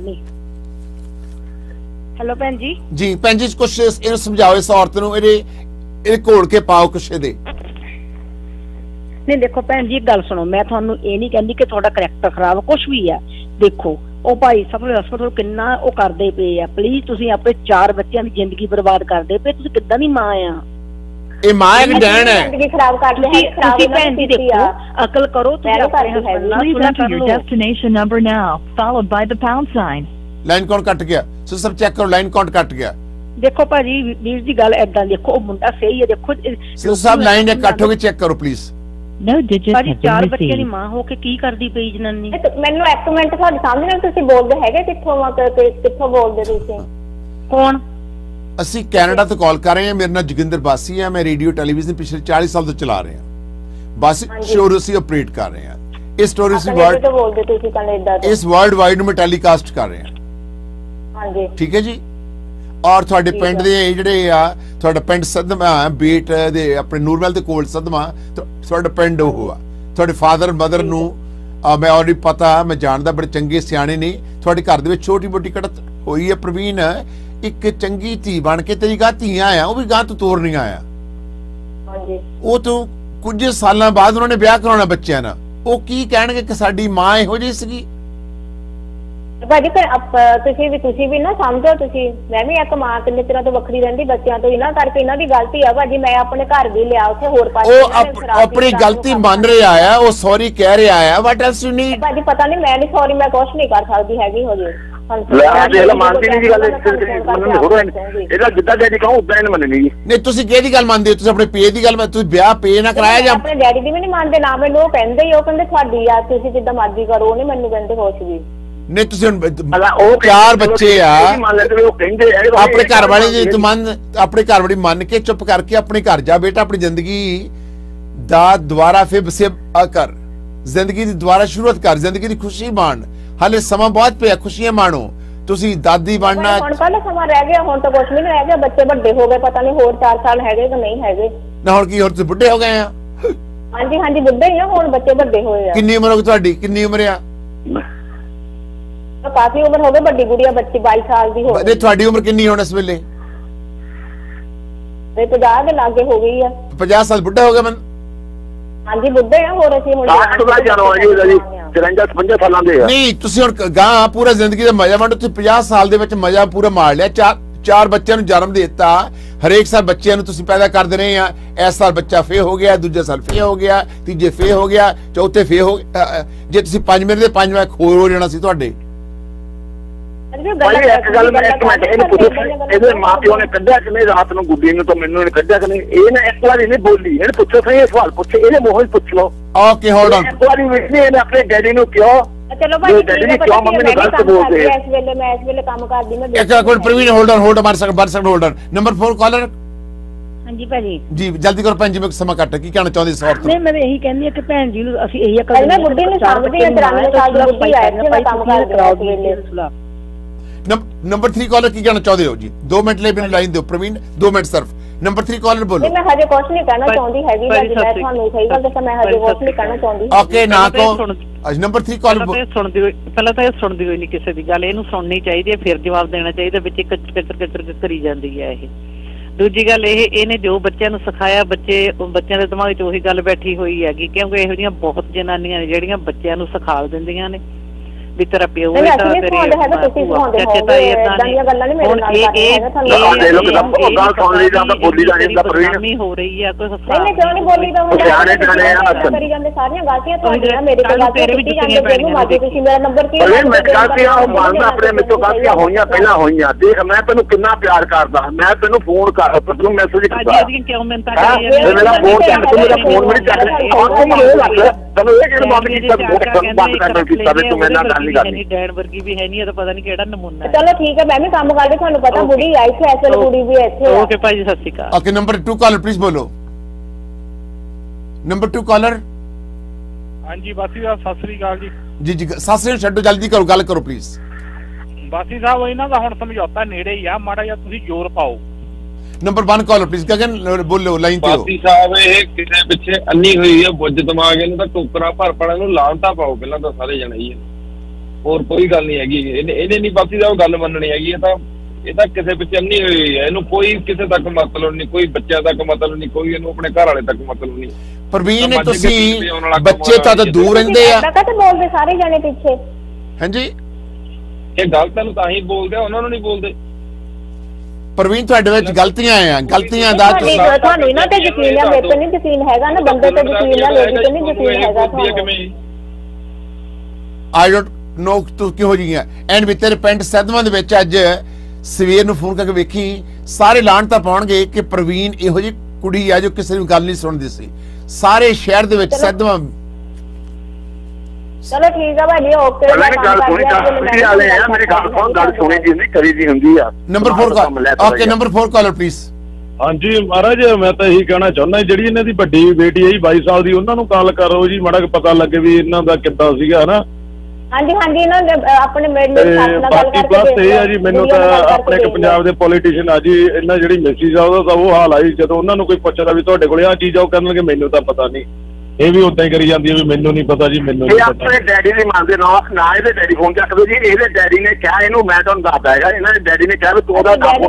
ਹੈਲੋ ਭੈਣ ਜੀ। ਜੀ ਭੈਣ ਜੀ ਕੁਛ ਇਹਨੂੰ ਸਮਝਾਓ, ਇਸ ਔਰਤ ਨੂੰ ਇਹਦੇ ਇਹ ਘੋਲ ਕੇ ਪਾਓ ਕੁਛ ਇਹਦੇ। ਨਹੀਂ ਦੇਖੋ ਭੈਣ ਜੀ, ਇੱਕ ਗੱਲ ਸੁਣੋ, ਮੈਂ ਤੁਹਾਨੂੰ ਇਹ ਨਹੀਂ ਕਹਿੰਦੀ ਕਿ ਤੁਹਾਡਾ ਕਰੈਕਟਰ ਖਰਾਬ ਕੁਛ ਵੀ ਹੈ। ਦੇਖੋ ਉਹ ਭਾਈ ਸਾਹਿਬ ਹਸਪਤਾਲ ਕਿੰਨਾ ਉਹ ਕਰਦੇ ਪਏ ਆ। ਪਲੀਜ਼ ਤੁਸੀਂ ਆਪਣੇ ਚਾਰ ਬੱਚਿਆਂ ਦੀ ਜ਼ਿੰਦਗੀ ਬਰਬਾਦ ਕਰਦੇ ਪਏ। ਤੁਸੀਂ ਕਿੱਦਾਂ ਦੀ ਮਾਂ ਆ? ਇਹ ਮਾਂ ਇੱਕ ਡੈਣ ਹੈ। ਜ਼ਿੰਦਗੀ ਖਰਾਬ ਕਰਦੇ ਹੈ। ਤੁਸੀਂ ਭੈਣ ਜੀ ਦੇਖੋ, ਅਕਲ ਕਰੋ। ਤੁਸੀਂ ਆਪਣੇ ਹਸਬੰਡ ਨਾਲ ਸੁਣਾ ਕਰ ਲਓ। Destination number now followed by the pound sign. Line ਕੌਣ ਕੱਟ ਗਿਆ? ਸੋ ਸਭ ਚੈੱਕ ਕਰੋ, ਲਾਈਨ ਕੌਣ ਕੱਟ ਗਿਆ। ਦੇਖੋ ਭਾਜੀ ਵੀਰ ਦੀ ਗੱਲ ਏਦਾਂ ਦੇਖੋ, ਉਹ ਮੁੰਡਾ ਸਹੀ ਹੈ। ਦੇਖੋ ਸੋ ਸਭ ਲਾਈਨ ਇਹ ਕੱਟ ਹੋ ਕੇ ਚੈੱਕ ਕਰੋ ਪਲੀਜ਼। No digit ਭਾਜੀ has been ਚਾਰ ਬੱਚਿਆਂ ਦੀ received. ਮਾਂ ਹੋ ਕੇ ਕੀ ਕਰਦੀ ਪਈ ਜਨਾਨੀ? ਮੈਨੂੰ ਇੱਕ ਮਿੰਟ ਤੁਹਾਡੇ ਸਾਹਮਣੇ ਤੁਸੀਂ ਬੋਲਦੇ ਹੈਗੇ ਕਿੱਥੋਂ ਕਿੱਥੋਂ ਬੋਲਦੇ ਤੁਸੀਂ? ਕੌਣ? ਅਸੀਂ ਕੈਨੇਡਾ ਤੋਂ ਕਾਲ ਕਰ ਰਹੇ ਹਾਂ। ਮੇਰਾ ਨਾਮ ਜੋਗਿੰਦਰ ਬਾਸੀ ਹੈ। ਮੈਂ ਰੇਡੀਓ ਟੈਲੀਵਿਜ਼ਨ ਪਿਛਲੇ ਚਾਲੀ ਸਾਲ ਤੋਂ ਚਲਾ ਰਿਹਾ ਹਾਂ। ਬਸ ਸ਼ੋਅ ਅਸੀਂ ਆਪਰੇਟ ਕਰ ਰਹੇ ਹਾਂ। ਇਸ ਸਟੋਰੀ ਸੀ ਵਰਲਡ ਤੋਂ ਬੋਲਦੇ ਤੁਸੀਂ ਕੈਨੇਡਾ ਤੋਂ। ਇਸ ਵਰਲਡ ਵਾਈਡ ਨੂੰ ਮੈਂ ਟੈਲੀਕਾਸਟ ਕਰ ਰਿਹਾ ਹਾਂ। ਹਾਂਜੀ ਠੀਕ ਹੈ ਜੀ। ਔਰ ਤੁਹਾਡੇ ਪਿੰਡ ਦੇ ਜਿਹੜੇ ਆ, ਤੁਹਾਡਾ ਪਿੰਡ ਸਦਮਾ ਬੀਟ ਦੇ ਆਪਣੇ ਨੂਰਮਹਿਲ ਦੇ ਕੋਲ ਸਦਮਾ, ਤੁਹਾਡਾ ਪਿੰਡ ਉਹ ਆ। ਤੁਹਾਡੇ ਫਾਦਰ ਮਦਰ ਨੂੰ ਮੈਂ ਆਲਰੇਡੀ ਪਤਾ, ਮੈਂ ਜਾਣਦਾ, ਬੜੇ ਚੰਗੇ ਸਿਆਣੇ ਨੇ। ਤੁਹਾਡੇ ਘਰ ਦੇ ਵਿੱਚ ਛੋਟੀ ਮੋਟੀ ਕੜਤ ਹੋਈ ਹੈ। ਪ੍ਰਵੀਨ ਇੱਕ ਚੰਗੀ ਧੀ ਬਣ ਕੇ ਤੇਰੀ ਗਾਂ ਧੀਆਂ ਆ, ਉਹ ਵੀ ਗਾਂ ਤੂੰ ਤੋਰਨੀਆਂ ਆ। ਹਾਂਜੀ ਉਹ ਤੂੰ ਕੁਝ ਸਾਲਾਂ ਬਾਅਦ ਉਹਨਾਂ ਨੇ ਵਿਆਹ ਕਰਾਉਣਾ ਬੱਚਿਆਂ ਨਾਲ। ਉਹ ਕੀ ਕਹਿਣਗੇ ਕਿ ਸਾਡੀ ਮਾਂ ਇਹੋ ਜਿਹੀ ਸੀਗੀ। ਭਾਜੀ ਤੁਸੀਂ ਵੀ ਤੁਸੀਂ ਵੀ ਨਾ ਸਮਝੋ। ਤੁਸੀਂ ਮੈਂ ਵੀ ਇੱਕ ਮਾਂ ਕਿੰਨੇ ਤਰ੍ਹਾਂ ਤੋਂ ਵੱਖਰੀ ਰਹਿੰਦੀ ਬੱਚਿਆਂ ਤੋਂ। ਇਹਨਾਂ ਕਰਕੇ ਇਹਨਾਂ ਦੀ ਗਲਤੀ ਆ ਭਾਜੀ। ਮੈਂ ਆਪਣੇ ਘਰ ਵੀ ਲਿਆ ਉੱਥੇ ਹੋਰ ਪਾਸੇ ਉਹ ਆਪਣੀ ਗਲਤੀ ਮੰਨ ਰਿਹਾ ਆ, ਉਹ ਸੌਰੀ ਕਹਿ ਰਿਹਾ ਆ। What else you need? ਭਾਜੀ ਪਤਾ ਨਹੀਂ, ਮੈਂ ਨਹੀਂ ਸੌਰੀ, ਮੈਂ ਕੁਛ ਨਹੀਂ ਕਰ ਸਕਦੀ ਹੈਗੀ ਹੋ ਜੇ। ਨਹੀਂ ਤੁਸੀਂ ਕਿਹਦੀ ਗੱਲ ਮੰਨਦੇ ਹੋ? ਤੁਸੀਂ ਆਪਣੇ ਪੇ ਦੀ ਗੱਲ, ਤੁਸੀਂ ਵਿਆਹ ਪੇ ਨਾ ਕਰਾਇਆ ਜਾਂ ਆਪਣੇ ਡੈਡੀ ਦੀ ਵੀ ਨਹੀਂ ਮੰਨਦੇ ਨਾ ਮੈਨੂੰ। ਉਹ ਕਹਿੰਦੇ ਹੀ ਉਹ ਕਹਿੰਦੇ ਤੁਹਾਡੀ ਆ, ਤੁਸੀਂ ਜਿੱਦਾਂ ਮਰਜ਼ੀ ਕਰੋ। ਉਹ ਨਹੀਂ ਮੈਨੂੰ ਕਹਿੰਦੇ ਕੁਛ ਵੀ ਨਹੀਂ। ਤੁਸੀਂ ਹੁਣ ਚਾਰ ਬੱਚੇ ਆ, ਆਪਣੇ ਘਰ ਵਾਲੇ ਜੀ ਤੂੰ ਮੰਨ, ਆਪਣੇ ਘਰ ਵਾਲੀ ਮੰਨ ਕੇ ਚੁੱਪ ਕਰਕੇ ਆਪਣੇ ਘਰ ਜਾ ਬੇਟਾ। ਆਪਣੀ ਜ਼ਿੰਦਗੀ ਦਾ ਦੁਬਾਰਾ ਫਿਰ ਬਸੇ ਕਰ, ਜ਼ਿੰਦਗੀ ਦੀ ਦੁਬਾਰਾ ਸ਼ੁਰੂਆਤ ਕਰ, ਜ਼ਿੰਦਗੀ ਦੀ ਖੁਸ਼ੀ ਮਾਣ। ਹਾਲੇ ਸਮਾਂ ਬਹੁਤ ਪਿਆ, ਖੁਸ਼ੀਆਂ ਮਾਣੋ। ਤੁਸੀਂ ਦਾਦੀ ਬਣਨਾ। ਹੁਣ ਕੱਲ ਸਮਾਂ ਰਹਿ ਗਿਆ, ਹੁਣ ਤਾਂ ਕੁਛ ਵੀ ਨਹੀਂ ਰਹਿ ਗਿਆ। ਬੱਚੇ ਵੱਡੇ ਹੋ ਗਏ, ਪਤਾ ਨਹੀਂ ਹੋਰ ਚਾਰ ਸਾਲ ਹੈਗੇ ਕਿ ਨਹੀਂ ਹੈਗੇ ਨਾ। ਹੁਣ ਕੀ ਹੋਰ ਤੁਸੀਂ ਬੁੱਢੇ ਹੋ ਗਏ ਆ? ਹਾਂਜੀ ਹਾਂਜੀ ਬੁੱਢੇ ਹੀ ਆ ਹੁਣ, ਬੱਚੇ ਵੱਡੇ ਹੋਏ ਆ। ਕਿੰਨੀ ਉਮਰ ਹੋ ਗਈ ਤੁਹਾਡੀ? ਕਿੰਨੀ ਉਮਰ ਆ? ਕਾਫੀ ਉਮਰ ਹੋ ਗਈ। ਵੱਡੀ ਗੁੜੀਆ ਬੱਚੀ ਬਾਈ ਸਾਲ ਦੀ ਹੋ ਗਈ। ਤੁਹਾਡੀ ਉਮਰ ਕਿੰਨੀ ਹੁਣ ਇਸ ਵੇਲੇ? ਤੇ ਪੰਜਾਹ ਦੇ ਲਾਗੇ ਹੋ ਗਈ ਆ। ਪੰਜਾਹ ਸਾਲ ਬੁੱਢਾ ਹੋ ਗਿਆ ਮੈਂ। ਹਾਂਜੀ ਬੁੱਢੇ ਆ। ਹੋਰ ਅਸੀਂ ਹੁਣ ਨਹੀਂ ਤੁਸੀਂ ਹੁਣ ਗਾਂ ਪੂਰਾ ਜ਼ਿੰਦਗੀ ਦਾ ਮਜ਼ਾ ਵੰਡੋ। ਤੁਸੀਂ ਪੰਜਾਹ ਸਾਲ ਦੇ ਵਿੱਚ ਮਜ਼ਾ ਪੂਰਾ ਮਾਰ ਲਿਆ। ਚਾਰ ਚਾਰ ਬੱਚਿਆਂ ਨੂੰ ਜਨਮ ਦੇ ਦਿੱਤਾ। ਹਰੇਕ ਸਾਲ ਬੱਚਿਆਂ ਨੂੰ ਤੁਸੀਂ ਪੈਦਾ ਕਰਦੇ ਰਹੇ ਆ। ਇਸ ਸਾਲ ਬੱਚਾ ਫੇ ਹੋ ਗਿਆ, ਦੂਜੇ ਸਾਲ ਫੇ ਹੋ ਗਿਆ, ਤੀਜੇ ਫੇ ਹੋ ਗਿਆ, ਚੌਥੇ ਫੇ ਹੋ ਗਿਆ। ਜੇ ਤੁਸੀਂ ਪੰਜਵੇਂ ਦੇ ਪੰਜਵਾਂ ਖੋਰ ਹੋ ਜਾਣਾ ਸੀ ਤੁਹਾਡੇ। ਭਾਈ ਇੱਕ ਗੱਲ ਮੈਂ ਇੱਕ ਮਿੰਟ ਇਹਨੂੰ ਪੁੱਛੋ, ਇਹਦੇ ਮਾਂ ਪਿਓ ਨੇ ਕੱਢਿਆ ਕਿ ਨਹੀਂ ਰਾਤ ਨੂੰ ਗੁੱਡੀ ਨੂੰ? ਤਾਂ ਮੈਨੂੰ ਨੇ ਕੱਢਿਆ ਕਿ ਨਹੀਂ? ਇਹ ਨਾ ਇੱਕ ਵਾਰੀ ਨਹੀਂ ਬੋਲੀ। ਇਹਨੂੰ ਪੁੱਛੋ ਸਹੀ, ਇਹ ਸਵਾਲ ਪੁੱਛੇ, ਇਹਦੇ ਮੂੰਹੋਂ ਹੀ ਪੁੱਛ ਲਓ। Okay hold on. ਇੱਕ ਵਾਰੀ ਵਿੱਚ ਨਹੀਂ ਇਹਨੇ ਆਪਣੇ ਡੈਡੀ ਨੂੰ ਕਿਉਂ? ਚਲੋ ਭਾਈ ਡੈਡੀ ਨੇ ਕਿਉਂ ਮੰਮੀ ਨੂੰ ਗਲਤ ਬੋਲਦੇ? ਇਸ ਵੇਲੇ ਮੈਂ ਇਸ ਵੇਲੇ ਕੰਮ ਕਰਦੀ ਮੈਂ। ਇੱਕ minute Parveen hold on, hold ਮਾਰ ਸਕ ਬਾਰ ਸਕ hold on. Number four caller. ਹਾਂਜੀ ਭਾਜੀ ਜੀ ਜਲਦੀ ਕਰੋ ਭੈਣ ਜੀ, ਮੈਂ ਸਮਾਂ ਘੱਟ। ਕੀ ਕਹਿਣਾ ਚਾਹੁੰਦੇ ਇਸ ਔਰਤ ਨੂੰ? ਨਹੀਂ ਮੈਂ ਇਹੀ ਕਹਿੰਦੀ ਆ ਕਿ ਭੈਣ ਜੀ ਨੂੰ ਅਸੀਂ ਇਹੀ ਅਕਲ ਮੈਂ ਬੁੱਢੀ ਨੂੰ ਸਮਝਦੀ ਆ। ਤਰਾਨਵੇਂ ਸਾਲ ਦੀ ਬੁੱਢੀ ਆ, ਇੱਥੇ ਮੈਂ ਕੰਮ ਕਰਦੀ ਆ ਇਸ ਵੇਲੇ। ਨੰਬਰ थ्री ਕਾਲਰ ਕੀ ਕਹਿਣਾ ਚਾਹੁੰਦੇ ਹੋ ਜੀ? ਦੋ ਮਿੰਟ ਲਈ ਮੈਨੂੰ ਲਾਈਨ ਦਿਓ ਪ੍ਰਵੀਨ, ਦੋ ਮਿੰਟ ਸਿਰਫ। ਨੰਬਰ थ्री ਕਾਲਰ ਬੋਲੋ। ਮੈਂ ਹਜੇ ਕੁਝ ਨਹੀਂ ਕਹਿਣਾ ਚਾਹੁੰਦੀ ਹੈਗੀ। ਮੈਂ ਤੁਹਾਨੂੰ ਸਹੀ ਗੱਲ ਦੱਸਾਂ, ਮੈਂ ਹਜੇ ਕੁਝ ਨਹੀਂ ਕਹਿਣਾ ਚਾਹੁੰਦੀ। ਓਕੇ ਨਾ ਕੋ ਅੱਜ ਨੰਬਰ थ्री ਕਾਲਰ ਸੁਣਦੀ ਹੋਈ, ਪਹਿਲਾਂ ਤਾਂ ਇਹ ਸੁਣਦੀ ਹੋਈ ਨਹੀਂ ਕਿਸੇ ਦੀ ਗੱਲ। ਇਹਨੂੰ ਸੁਣਨੀ ਚਾਹੀਦੀ ਹੈ, ਫਿਰ ਜਵਾਬ ਦੇਣਾ ਚਾਹੀਦਾ। ਵਿੱਚ ਕਚਰ ਕਚਰ ਕਰੀ ਜਾਂਦੀ ਹੈ ਇਹ। ਦੂਜੀ ਗੱਲ ਇਹ, ਇਹਨੇ ਜੋ ਬੱਚਿਆਂ ਨੂੰ ਸਿਖਾਇਆ, ਬੱਚੇ ਬੱਚਿਆਂ ਦੇ ਦਿਮਾਗ 'ਚ ਉਹੀ ਗੱਲ ਬੈਠੀ ਹੋਈ ਹੈਗੀ। ਕਿਉਂਕਿ ਇਹੋ ਜਿਹੀਆਂ ਬਹੁਤ ਜਨਾਨੀਆਂ ਨੇ ਜਿਹੜੀਆਂ ਬੱਚਿਆਂ ਨੂੰ ਸਿਖਾ ਦਿੰਦੀਆਂ ਨੇ ਵੀ ਤੇਰਾ ਪਿਓ ਵੀ ਤਾਂ ਤੇਰੀ ਚਾਚੇ ਤਾਈ ਏਦਾਂ ਨਹੀਂ। ਹੁਣ ਇਹ ਇਹ ਬਦਨਾਮੀ ਹੋ ਰਹੀ ਆ। ਕੋਈ ਨਹੀਂ ਕਿਉਂ ਨਹੀਂ ਬੋਲੀ ਤਾਂ ਸਿਆਣੇ ਜਾਣੇ ਕਰੀ ਜਾਂਦੇ। ਸਾਰੀਆਂ ਗਲਤੀਆਂ ਤੁਹਾਡੀਆਂ ਮੇਰੇ ਕੋਲ ਤੇਰੇ ਵੀ ਜੁੱਤੀਆਂ ਪੈਣੀਆਂ। ਤੁਸੀਂ ਮੇਰਾ ਨੰਬਰ ਕੀ ਹੈ? ਮੈਂ ਗਲਤੀਆਂ ਉਹ ਮੰਨਦਾ, ਆਪਣੇ ਮੇਰੇ ਤੋਂ ਗਲਤੀਆਂ ਹੋਈਆਂ, ਪਹਿਲਾਂ ਹੋਈਆਂ। ਦੇਖ ਮੈਂ ਤੈਨੂੰ ਕਿੰਨਾ ਪਿਆਰ ਕਰਦਾ। ਮੈਂ ਤੈਨੂੰ ਫੋਨ ਕਰ, ਤੈਨੂੰ ਮੈਸੇਜ ਕਰਦਾ। ਕਿਉਂ ਮੈਂ ਤਾਂ ਮੇਰਾ ਫੋਨ ਚੱਕ, ਤੂੰ ਮੇਰਾ ਫੋਨ ਵੀ ਚੱਕ। ਤੈਨੂੰ ਇਹ ਕਿਹੜਾ ਬੰਦ ਕੀਤਾ? ਬੰਦ ਕਰਨ ਕੀਤਾ ਵੀ ਤੂੰ ਮੇਰੇ ਨਾਲ ਗੱਲ ਨਹੀਂ ਕਰਨੀ ਡੈਣ ਵਰਗੀ ਵੀ ਹੈ ਨਹੀਂ, ਇਹ ਤਾਂ ਪਤਾ ਨਹੀਂ ਕਿਹੜਾ ਨਮੂਨਾ ਹੈ। ਚਲੋ ਠੀਕ ਹੈ, ਮੈਂ ਵੀ ਕੰਮ ਕਰਦੀ, ਤੁਹਾਨੂੰ ਪਤਾ ਬੁੜੀ ਆਈ ਸੀ ਐਸੇ ਕੁੜੀ ਵੀ ਇੱਥੇ। ਓਕੇ ਭਾਈ ਜੀ, ਸਤਿ ਸ਼੍ਰੀ ਅਕਾਲ। Okay, number two caller please ਬੋਲੋ। Number two caller. ਹਾਂਜੀ ਬਾਸੀ ਸਾਹਿਬ ਸਤਿ ਸ੍ਰੀ ਅਕਾਲ ਜੀ। ਜੀ ਜੀ ਸਤਿ ਸ੍ਰੀ ਅਕਾਲ, ਛੱਡੋ ਜਲਦੀ ਕਰੋ, ਗੱਲ ਕਰੋ ਪਲੀਜ਼। ਬਾਸੀ ਸਾਹਿਬ ਇਹਨਾਂ ਦਾ ਹੁਣ ਸਮਝੌਤਾ ਨੇੜੇ ਹੀ ਆ, ਮਾੜਾ ਜਿਹਾ ਤੁਸੀਂ ਜ਼ੋਰ ਪਾਓ। Number one caller please, Gagan ਬੋਲੋ ਲਾਈਨ ਤੇ ਹੋ। ਬਾਸੀ ਸਾਹਿਬ ਇਹ ਕਿਸੇ ਪਿੱਛੇ ਅੰਨੀ ਹੋਈ ਹੈ ਬੁੱਝ ਦਿਮਾਗ, ਇਹਨੂੰ ਤਾਂ ਟੋਕਰਾ ਭਰ ਪੜਾ, ਇਹਨੂੰ ਲਾਂਟਾ ਪਾਓ ਪਹਿਲਾਂ ਤਾਂ ਸਾਰੇ ਜਣੇ ਹੀ। ਹੋਰ ਕੋਈ ਗੱਲ ਨਹੀਂ ਹੈਗੀ, ਇਹਨੇ ਇਹਨੇ ਨਹੀਂ ਬਾਸੀ ਸਾਹਿਬ ਗੱਲ ਮੰਨਣੀ ਹੈਗੀ। ਇਹ ਤਾਂ ਇਹ ਤਾਂ ਕਿਸੇ ਪਿੱਛੇ ਅੰਨੀ ਹੋਈ ਹੈ, ਇਹਨੂੰ ਕੋਈ ਕਿਸੇ ਤੱਕ ਮਤਲਬ ਨਹੀਂ, ਕੋਈ ਬੱਚਿਆਂ ਤੱਕ ਮਤਲਬ ਨਹੀਂ, ਕੋਈ ਇਹਨੂੰ ਆਪਣੇ ਘਰ ਵਾਲੇ ਤੱਕ ਮਤਲਬ ਨਹੀਂ। ਪ੍ਰਵੀਨ ਤੁਸੀਂ ਬੱਚੇ ਤਾਂ ਦੂਰ ਰਹਿੰਦੇ ਆ, ਕਾਹਤੇ ਬੋਲਦੇ ਸਾਰੇ ਜਣੇ ਪਿੱਛੇ? ਹਾਂਜੀ ਇਹ ਗੱਲ ਤੁਹਾਨੂੰ ਤਾਂ ਹੀ ਬੋਲਦੇ ਆ, ਉਹਨਾਂ ਨੂੰ ਨਹੀਂ ਬੋਲਦੇ। ਪ੍ਰਵੀਨ ਤੁਹਾਡੇ ਵਿੱਚ ਗਲਤੀਆਂ ਆ, ਗਲਤੀਆਂ ਦਾ ਤੁਹਾਨੂੰ ਇਹਨਾਂ ਤੇ ਯਕੀਨ ਹੈ, ਮੇਰੇ ਤੇ ਨਹੀਂ ਯਕੀਨ ਹੈਗਾ ਨਾ, ਬੰਦੇ ਤੇ ਯਕੀਨ ਹੈ, ਲੇਡੀ ਤੇ ਨਹੀਂ ਯਕੀਨ ਹੈਗਾ ਤੁਹਾਨੂੰ। ਆਈ ਡੋਂਟ ਨੋ ਤੂੰ ਕਿਹੋ ਜਿਹੀ ਆ। ਐਂਡ ਵੀ ਤੇਰੇ ਪਿੰਡ ਸੈਦਵਾਂ ਦੇ ਵਿੱਚ ਅੱਜ ਸਵੇਰ ਨੂੰ ਫੋਨ ਕਰਕੇ ਵੇਖੀ, ਸਾਰੇ ਲਾਣ ਤਾਂ ਪਾਉਣਗੇ ਕਿ ਪ੍ਰਵੀਨ ਇਹੋ ਜਿਹੀ ਕੁੜੀ ਆ ਜੋ ਕਿਸੇ ਨੂੰ ਗੱਲ ਨਹੀਂ ਸੁਣਦੀ ਸੀ। ਸਾਰੇ ਸ਼ਹਿਰ ਦੇ ਵਿੱਚ ਸੈਦਵਾਂ। ਚਲੋ ਠੀਕ ਆ ਭਾਜੀ, ਓਕੇ। ਮੈਂ ਗੱਲ ਸੁਣੀ ਤੁਸੀਂ ਵਾਲੇ ਆ, ਮੇਰੀ ਗੱਲ ਸੁਣ, ਗੱਲ ਸੁਣੀ ਜੀ ਨਹੀਂ ਕਰੀ ਦੀ ਹੁੰਦੀ ਆ। Number four call. Okay, number four caller please. ਹਾਂਜੀ ਮਹਾਰਾਜ, ਮੈਂ ਤਾਂ ਇਹੀ ਕਹਿਣਾ ਚਾਹੁੰਦਾ, ਜਿਹੜੀ ਇਹਨਾਂ ਦੀ ਵੱਡੀ ਬੇਟੀ ਹੈ ਜੀ ਬਾਈ ਸਾਲ ਦੀ, ਉਹਨਾਂ ਨੂੰ ਕਾਲ ਕਰੋ ਜੀ, ਮਾੜਾ ਪਤਾ ਲੱਗੇ ਵੀ ਇਹਨਾਂ ਦਾ ਕਿੱਦਾਂ ਸੀਗਾ ਹਨਾ। ਹਾਂਜੀ ਹਾਂਜੀ, ਇਹਨਾਂ ਦੇ ਆਪਣੇ ਮੇਰੇ ਸਾਥ ਨਾਲ ਗੱਲ ਕਰਕੇ ਬਾਕੀ ਇਹ ਆ ਜੀ, ਮੈਨੂੰ ਤਾਂ ਆਪਣੇ ਇੱਕ ਪੰਜਾਬ ਦੇ ਪੋਲੀਟੀਸ਼ੀਅਨ ਆ ਜੀ, ਇਹਨਾਂ ਜਿਹੜੀ ਮੈਸੇਜ ਆ ਉਹਦਾ ਤਾਂ ਉਹ ਹਾਲ ਆਈ, ਜਦੋਂ ਉਹਨਾਂ ਨੂੰ ਕੋਈ ਪੁੱਛਦਾ ਵੀ ਤੁਹਾਡੇ ਕੋਲੇ ਆ ਚੀਜ਼ ਆ, ਉਹ ਕਹਿਣਗੇ ਮੈਨੂੰ ਤਾਂ ਪਤਾ ਨਹੀਂ। ਇਹ ਵੀ ਉਦਾਂ ਹੀ ਕਰੀ ਜਾਂਦੀ ਹੈ ਵੀ ਮੈਨੂੰ ਨਹੀਂ ਪਤਾ ਜੀ, ਮੈਨੂੰ ਨਹੀਂ ਪਤਾ। ਆਪਣੇ ਡੈਡੀ ਦੀ ਮੰਨਦੇ ਨਾ, ਨਾ ਇਹਦੇ ਡੈਡੀ ਫੋਨ ਚੱਕਦੇ ਜੀ, ਇਹਦੇ ਡੈਡੀ ਨੇ ਕਿਹਾ ਇਹਨੂੰ, ਮੈਂ ਤੁਹਾਨੂੰ ਦੱਸਦਾ ਹੈਗਾ, ਇਹਨਾਂ ਦੇ ਡੈਡੀ ਨੇ ਕਿਹਾ ਵੀ ਤੂੰ ਉਹਦਾ ਨਾਮ